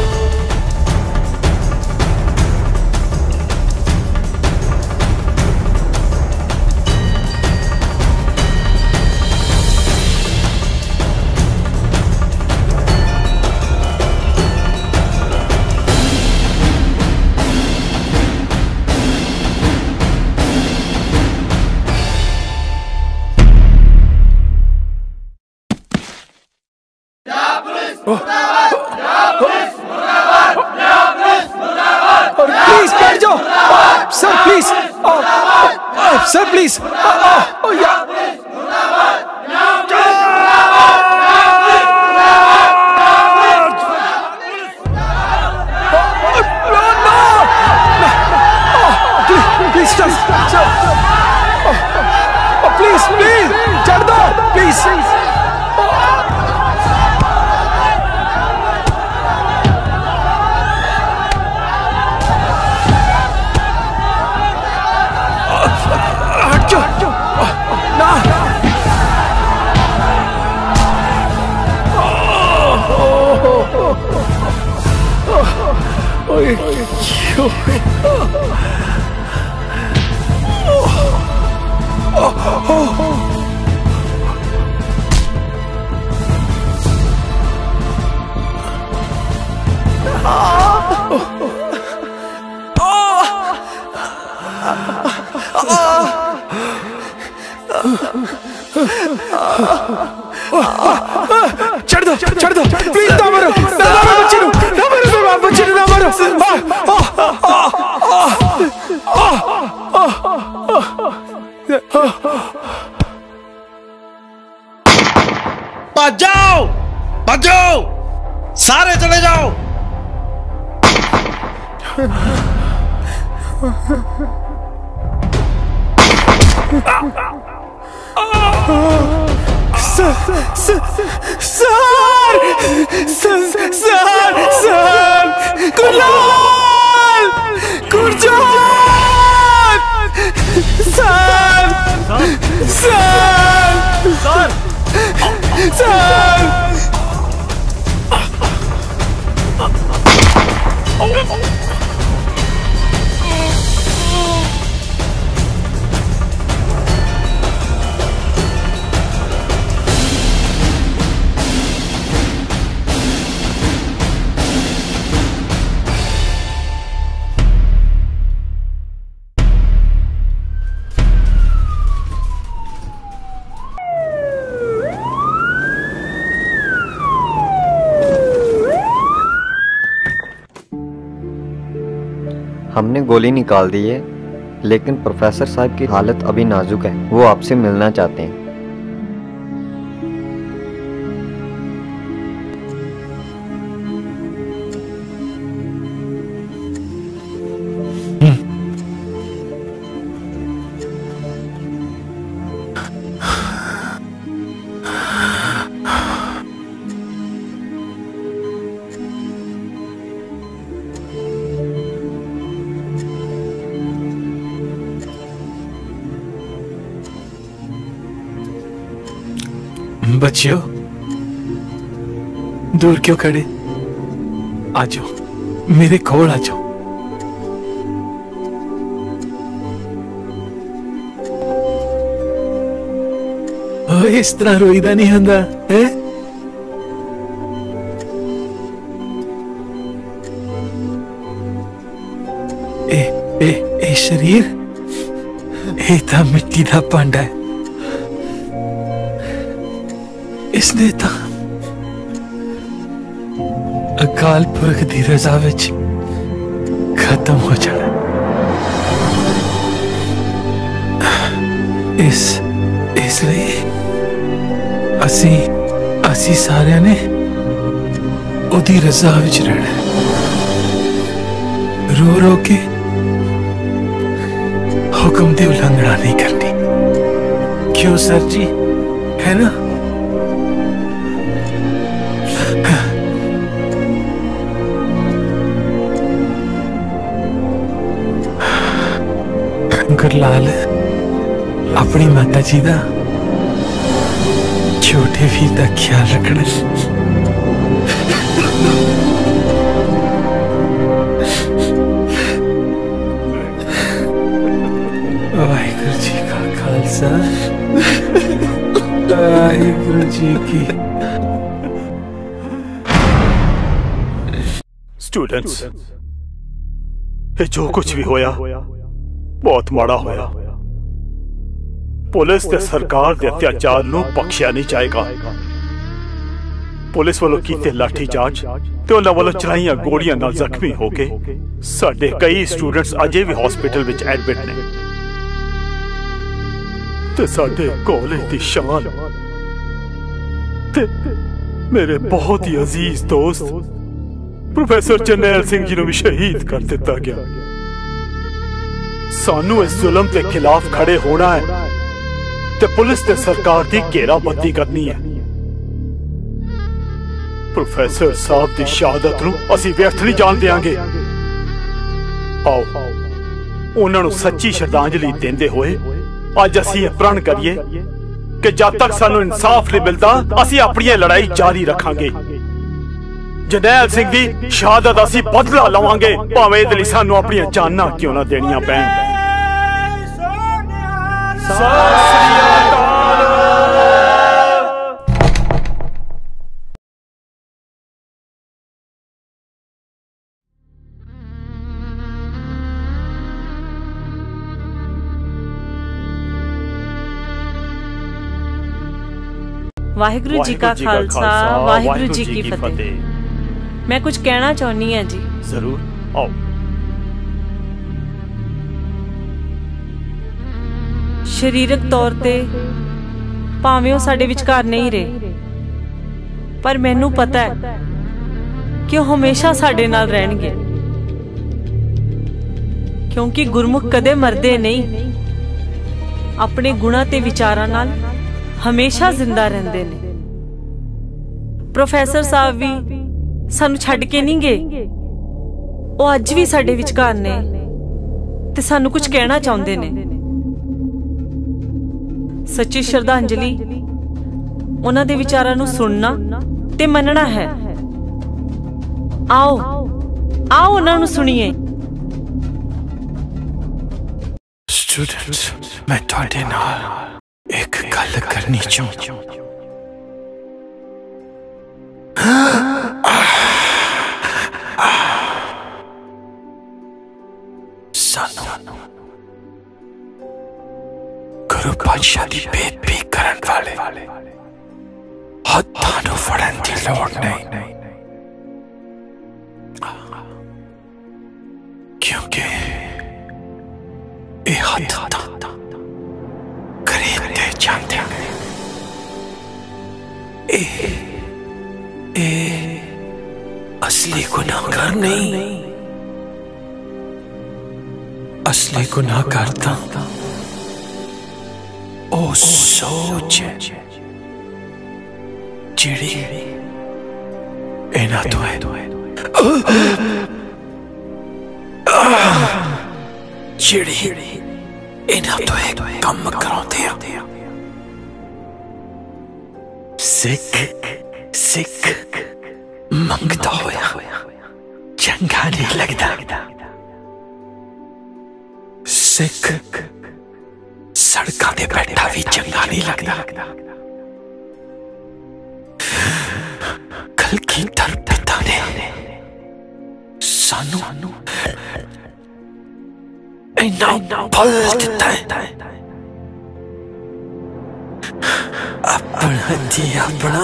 प्लीज बैठ जाओ sir, please sir, please please please चढ़ दो प्लीज। चढ़ दो प्लीज, ना मारो बच्चे को, ना मारो बच्चे को, ना मारो। भाग जाओ, भाग जाओ, सारे चले जाओ। हमने गोली निकाल दी है, लेकिन प्रोफेसर साहब की हालत अभी नाजुक है। वो आपसे मिलना चाहते हैं। बच्चियों, दूर क्यों खड़े? आ जाओ, मेरे कोल आ जाओ। ओए, इस तरह रोईदा नहीं हुंदा है। ए शरीर ए तां मिट्टी दा भांडा है। इसने तो अकाल पुरख दी रजा विच खत्म हो जाना। इसलिए असी सारे ने उदी रजा विच रहना, रो रो के हुक्म दी उल्लंघना नहीं करनी। क्यों सर जी, है ना? गुरलाल अपनी माता जी का छोटे वीर का ख्याल रखना। वाहिगुरु जी का खालसा, वाहिगुरु जी की। स्टूडेंट्स, ये जो कुछ भी होया बहुत माड़ा होया। पुलिस ते सरकार दे अत्याचार नूं बख्शिया नहीं जाएगा। पुलिस वालों कीते लाठी चार्ज ते उन्हां वालों चलाईयां गोलियां नाल जख्मी होके साडे कई स्टूडेंट्स अजे भी हॉस्पिटल विच एडमिट ने। ते साडे कॉलेज दी शान ते मेरे बहुत ही अजीज दोस्त प्रोफेसर जरनैल सिंह जी नूं भी शहीद कर दिता गया। सानू इस जुल्म के खिलाफ खड़े होना है ते पुलिस ते सरकार की घेराबंदी करनी है। प्रोफेसर साहब की शहादत नूं असी व्यर्थ नहीं जान देंगे। आओ उन्हां नूं सच्ची श्रद्धांजलि देंदे होए अज असी प्रण करिए कि जब तक सानू इंसाफ नहीं मिलता असी अपनी लड़ाई जारी रखांगे। जरनैल सिंह की शहादत असी बदला लवांगे, भावें इहदे लई सानू अपनी जानां क्यों ना देनियां पैण। वाहिगुरु जी का खालसा, वाहिगुरु जी की फतेह। मैं कुछ कहना चाहनी हां जी। जरूर, आओ। शरीरक तौर ते भावें ਉਹ ਸਾਡੇ ਵਿਚਕਾਰ नहीं रहे, पर मैनू पता है कि ਉਹ हमेशा ਸਾਡੇ ਨਾਲ ਰਹਿਣਗੇ, क्योंकि गुरमुख कदे मरदे नहीं, अपने गुणा ते विचारां नाल हमेशा जिंदा रहंदे ने। प्रोफेसर साहब भी सानू छड्ड के नहीं गए, ਉਹ ਅੱਜ भी ਸਾਡੇ ਵਿਚਕਾਰ ਨੇ ਤੇ ਸਾਨੂੰ कुछ कहना चाहुंदे ने। सच्ची श्रद्धांजलि उन्हां दे विचारां नूं सुनना ते मनना है। आओ आओ उन्हां नूं सुनिए। स्टूडेंट्स, मैं तुहाडे नाल एक गल करनी चाहुंदा। सानू गुरु पातशाह दी बेदबी करन वाले हत्थां नूं फड़न दी लोड़ नहीं, क्योंकि ये हद खरीदते जाते असली गुनाहगार नहीं, असली गुनाहगार था ओ सोच जिहड़ी इन्हां तो है जिहड़ी इन्हां तो है कम कराउंदे आ। सिख सिख मंगता होया चंगा नहीं लगता। सिख सड़कां ते बैठा भी चंगा नहीं लगता। कल की दर पिता ने सानू इन्ना फल दिता है। अपना जी अपना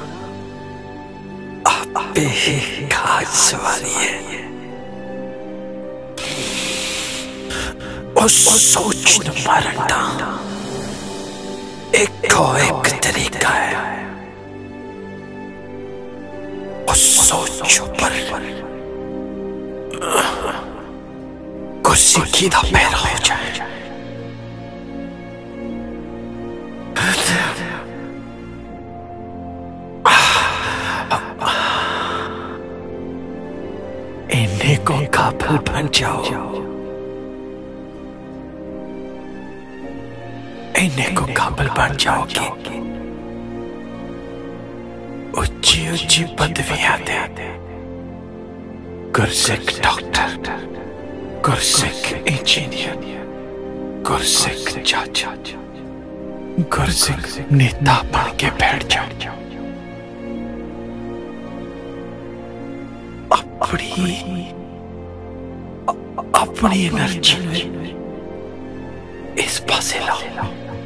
आपे ही खाज सवारी है। उस सोच न मारन दा एक तरीका है। उस सोच पर गुस्से दा पैरा हो जाए। इन्हें को काबिल बन जाओ, इन्हें को काबिल बन जाओगे। ऊंची ऊंची पदवियां दे, गुरसिख डॉक्टर, गुरसिख इंजीनियर, गुरसिख जज, गुरसिख नेता बन के बैठ जाओ। अपनी एनर्जी इस पासे लाओ।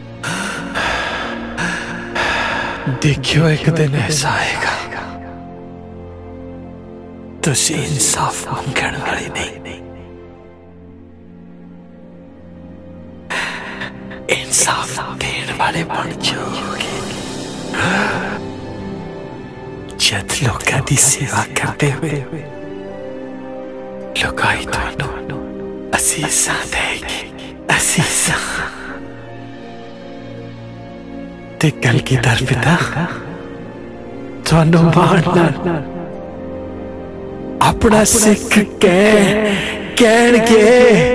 देखियो एक दिन ऐसा आएगा तुसी इंसाफ मंगण वाले नहीं, इंसाफ देने वाले बन जाओगे। जद लोगों की सेवा करते हुए लुकाई तो असीसा देगी, असीसा ते कल की दर पिता थानू मारना अपना सिख कहण के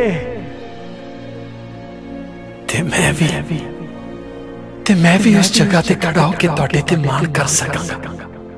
ते मैं भी उस जगह ते खड़ा होके तुहाडे ते मान कर सकांगा।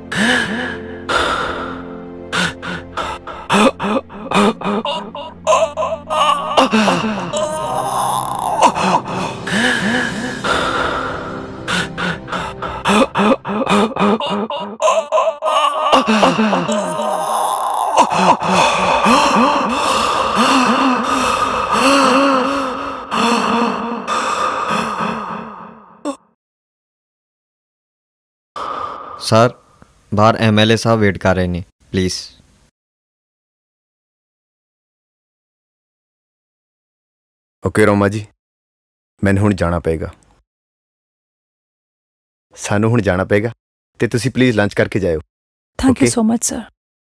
सर बाहर एमएलए साहब वेट कर रहे हैं, प्लीज। ओके रोमा जी, मैंने हुण जाना पेगा, सानू हुण जाना पेगा ते तुसी प्लीज लंच करके जाओ। Thank you so much sir.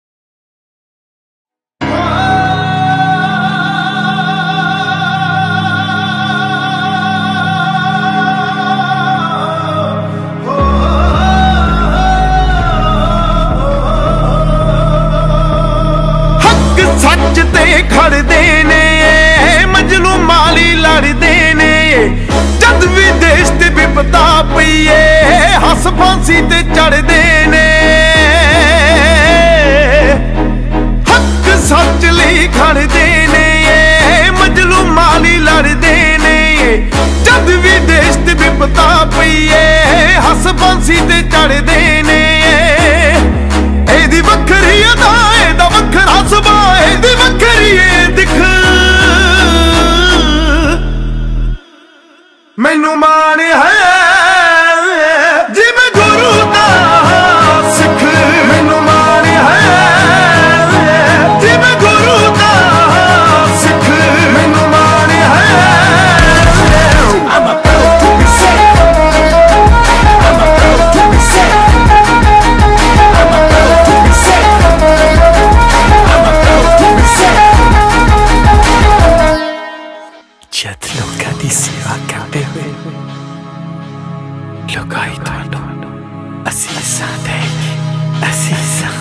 सच ते खड़दे ने मजलूमाली लड़दे ने, जद भी देश ते विपता पईए हस फांसी ते चढ़दे ने। हक सच लई खड़दे ने मजलूमाली लड़दे ने, जद भी देश ते विपता पईए हस फांसी ते चढ़दे ने। एदी वखरी अदा एदा वखरा सुभाऽ, एदी वखरी दिख मैनू मान है जिवें गुरु दा सिख। मैनू मान है जिवें गुरु दा ਲੁਕਾਈ ਤੁਹਾਨੂੰ ਅਸੀਸਾਂ ਦੇਗੀ ਅਸੀਸਾਂ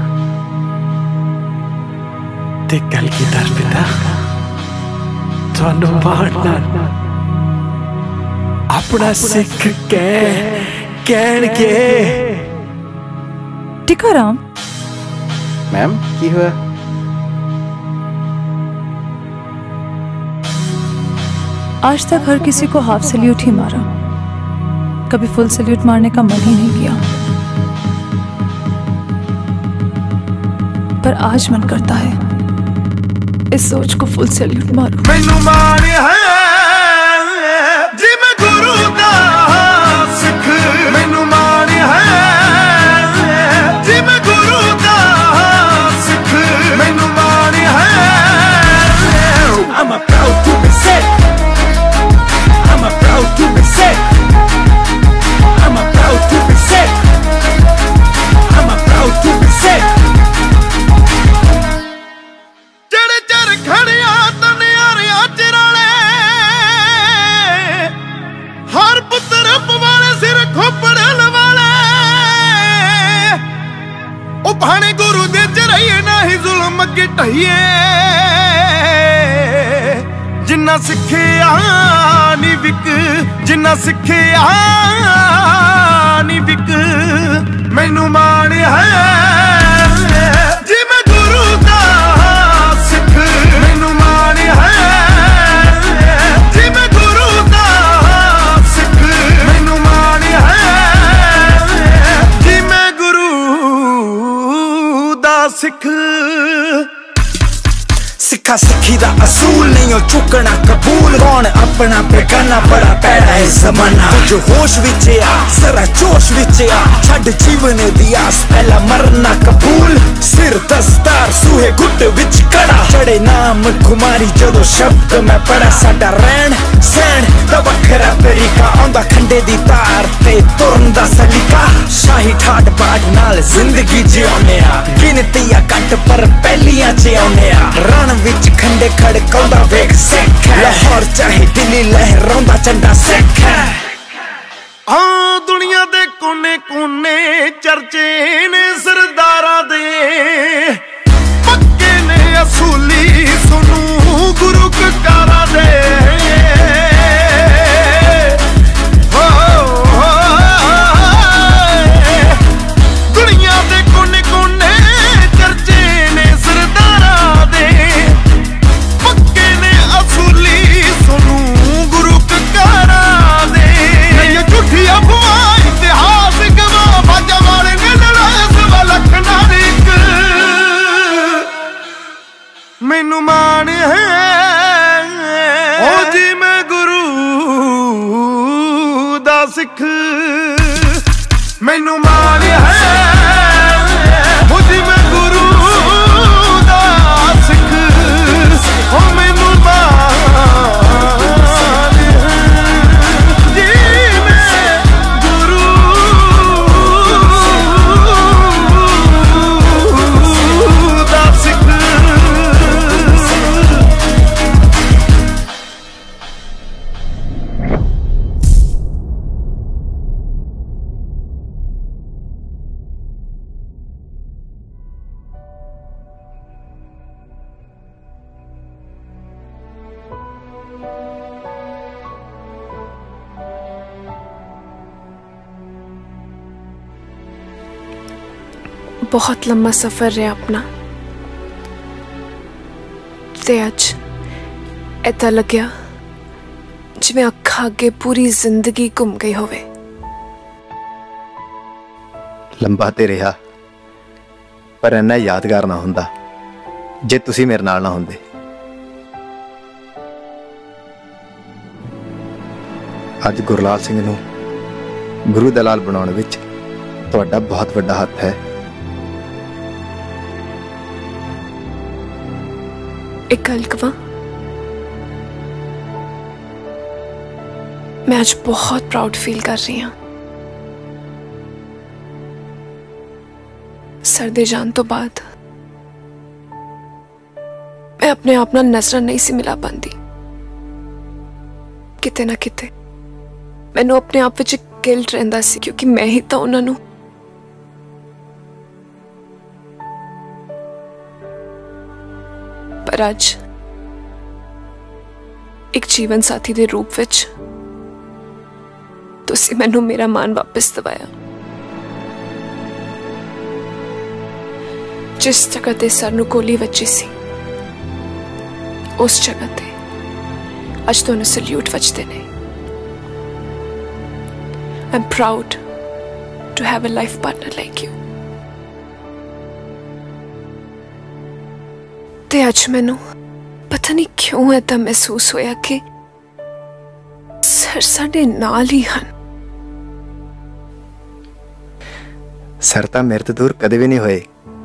ਤੇ ਕਲਗੀਧਰ ਪਿਤਾ ਤੁਹਾਨੂੰ ਮਾਣਨਾ ਆਪਣਾ ਸਿੱਖ ਕਹਿਣਗੇ। टिकाराम मैम की हुआ? आज तक हर किसी को हाफ सैल्यूट ही मारा, कभी फुल सैल्यूट मारने का मन ही नहीं किया, पर आज मन करता है इस सोच को फुल सैल्यूट मारूं। मैनू मान है जी मैं गुरु दा सिख मैनू मान है I'm a proud to be Sikh. I'm a proud to be Sikh. I'm a proud to be Sikh. I'm a proud to be Sikh. ਜਿਹੜੇ ਚਰ ਖੜਿਆ ਤਨਿਆਰਿਆਂ ਚਿਰਾਲੇ ਹਰ ਪੁੱਤਰ ਪਵਾਲੇ ਸਿਰ ਖੋਪੜਨ ਵਾਲੇ ਉਹ ਭਾਣੇ ਗੁਰੂ ਦੇ ਚਰਈਏ ਨਹੀਂ ਜ਼ੁਲਮ ਅੱਗੇ ਢਈਏ ਜਿੰਨਾ ਸਿੱਖਿਆ ਨੀ ਵਿਕ ਜਿੰਨਾ ਸਿੱਖਿਆ ਨੀ ਵਿਕ ਮੈਨੂੰ ਮਾਣ ਹੈ ਜੀ ਮੈਂ ਗੁਰੂ ਦਾ ਸਿੱਖ ਮੈਨੂੰ ਮਾਣ ਹੈ ਜੀ ਮੈਂ ਗੁਰੂ ਦਾ ਸਿੱਖ ਮੈਨੂੰ ਮਾਣ ਹੈ ਜੀ ਮੈਂ ਗੁਰੂ ਦਾ ਸਿੱਖ। सिखा सिखी दा असूल नहीं हो चुकना कबूल कौन अपना बेगाना बड़ा पैड़ा है जमाना जो होश विच आ जरा जोश विच आ छड़ जीवन दी आस पहला मरना कबूल सिर दस्तार सूहे गुट विच कड़ा चढ़े नाम कुमारी जदों शब्द मैं पढ़ा साडा रहन सहन दा वखरा तरीका आंदा खंडे दी तार ते तुरन दा सलीका शाही ठाट बाट नाल जिंदगी जिउने आ गिनतियां घट पर पहलियां च आउने आ रण विच खंडे खड़काउंदा वेख सिख लाहौर चाहे दिल्ली लहराउंदा झंडा सिख दुनिया दे कोने कोने चर्चे ने सरदारां दे पक्के ने असूली सुनू गुरु ककारा दे दुनिया दे कोने कोने चर्चे ने सरदारां दे पक्के ने असूली सुनू गुरु ककारा दे नहीं झूठी अफवाह इतिहास गवाह बाजा वाले ने लड़ाया सवा लख नारिक मैनू मान है ओ जी मैं गुरु दा सिख मैनू मान है ओ जी मैं गुरु दा सिख ओ मैनू मान जी मैं गुरु दा सिख। बहुत लंबा सफर रहा अपना ते अज ऐसा लग्या जिवें अखां अगे पूरी जिंदगी घुम गई होवे। लंबा ते रहा पर इन्ना यादगार ना हुंदा जे तुसी मेरे नाल ना हुंदे। अज गुरलाल सिंह नूं गुरु दलाल बनाउण विच तुहाडा बहुत वड्डा हत्थ है। एक गल कवां, मैं आज बहुत प्राउड फील कर रही हूं। सर दे जान तो बाद मैं अपने आप नाल नजरां नहीं सी मिला पांदी। किते ना किते मैनू अपने आप विच गिल्ट रहंदा सी क्योंकि मैं ही तो उन्हां नूं पर अज एक जीवन साथी दे रूप विच तुसी मैनू मेरा मान वापस दवाया। जिस जगह ते सर नू गोली वजी सी उस जगह ते अज तुहानू सल्यूट वजदे ने। I'm proud to have a life partner like you. ते अज मैनू पता नहीं क्यों ऐसा महसूस होया कि सर साडे नाल ही हन। सर तां मेरे तो दूर कदे भी नहीं होए।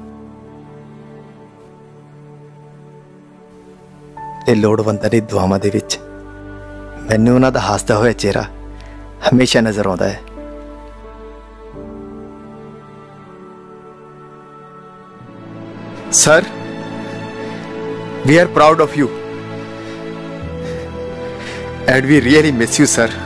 ते लोड़वंदां दी दुआवां दे विच मैनू उन्हां दा हसदा होया चेहरा हमेशा नजर आता है। Sir, we are proud of you and we really miss you sir.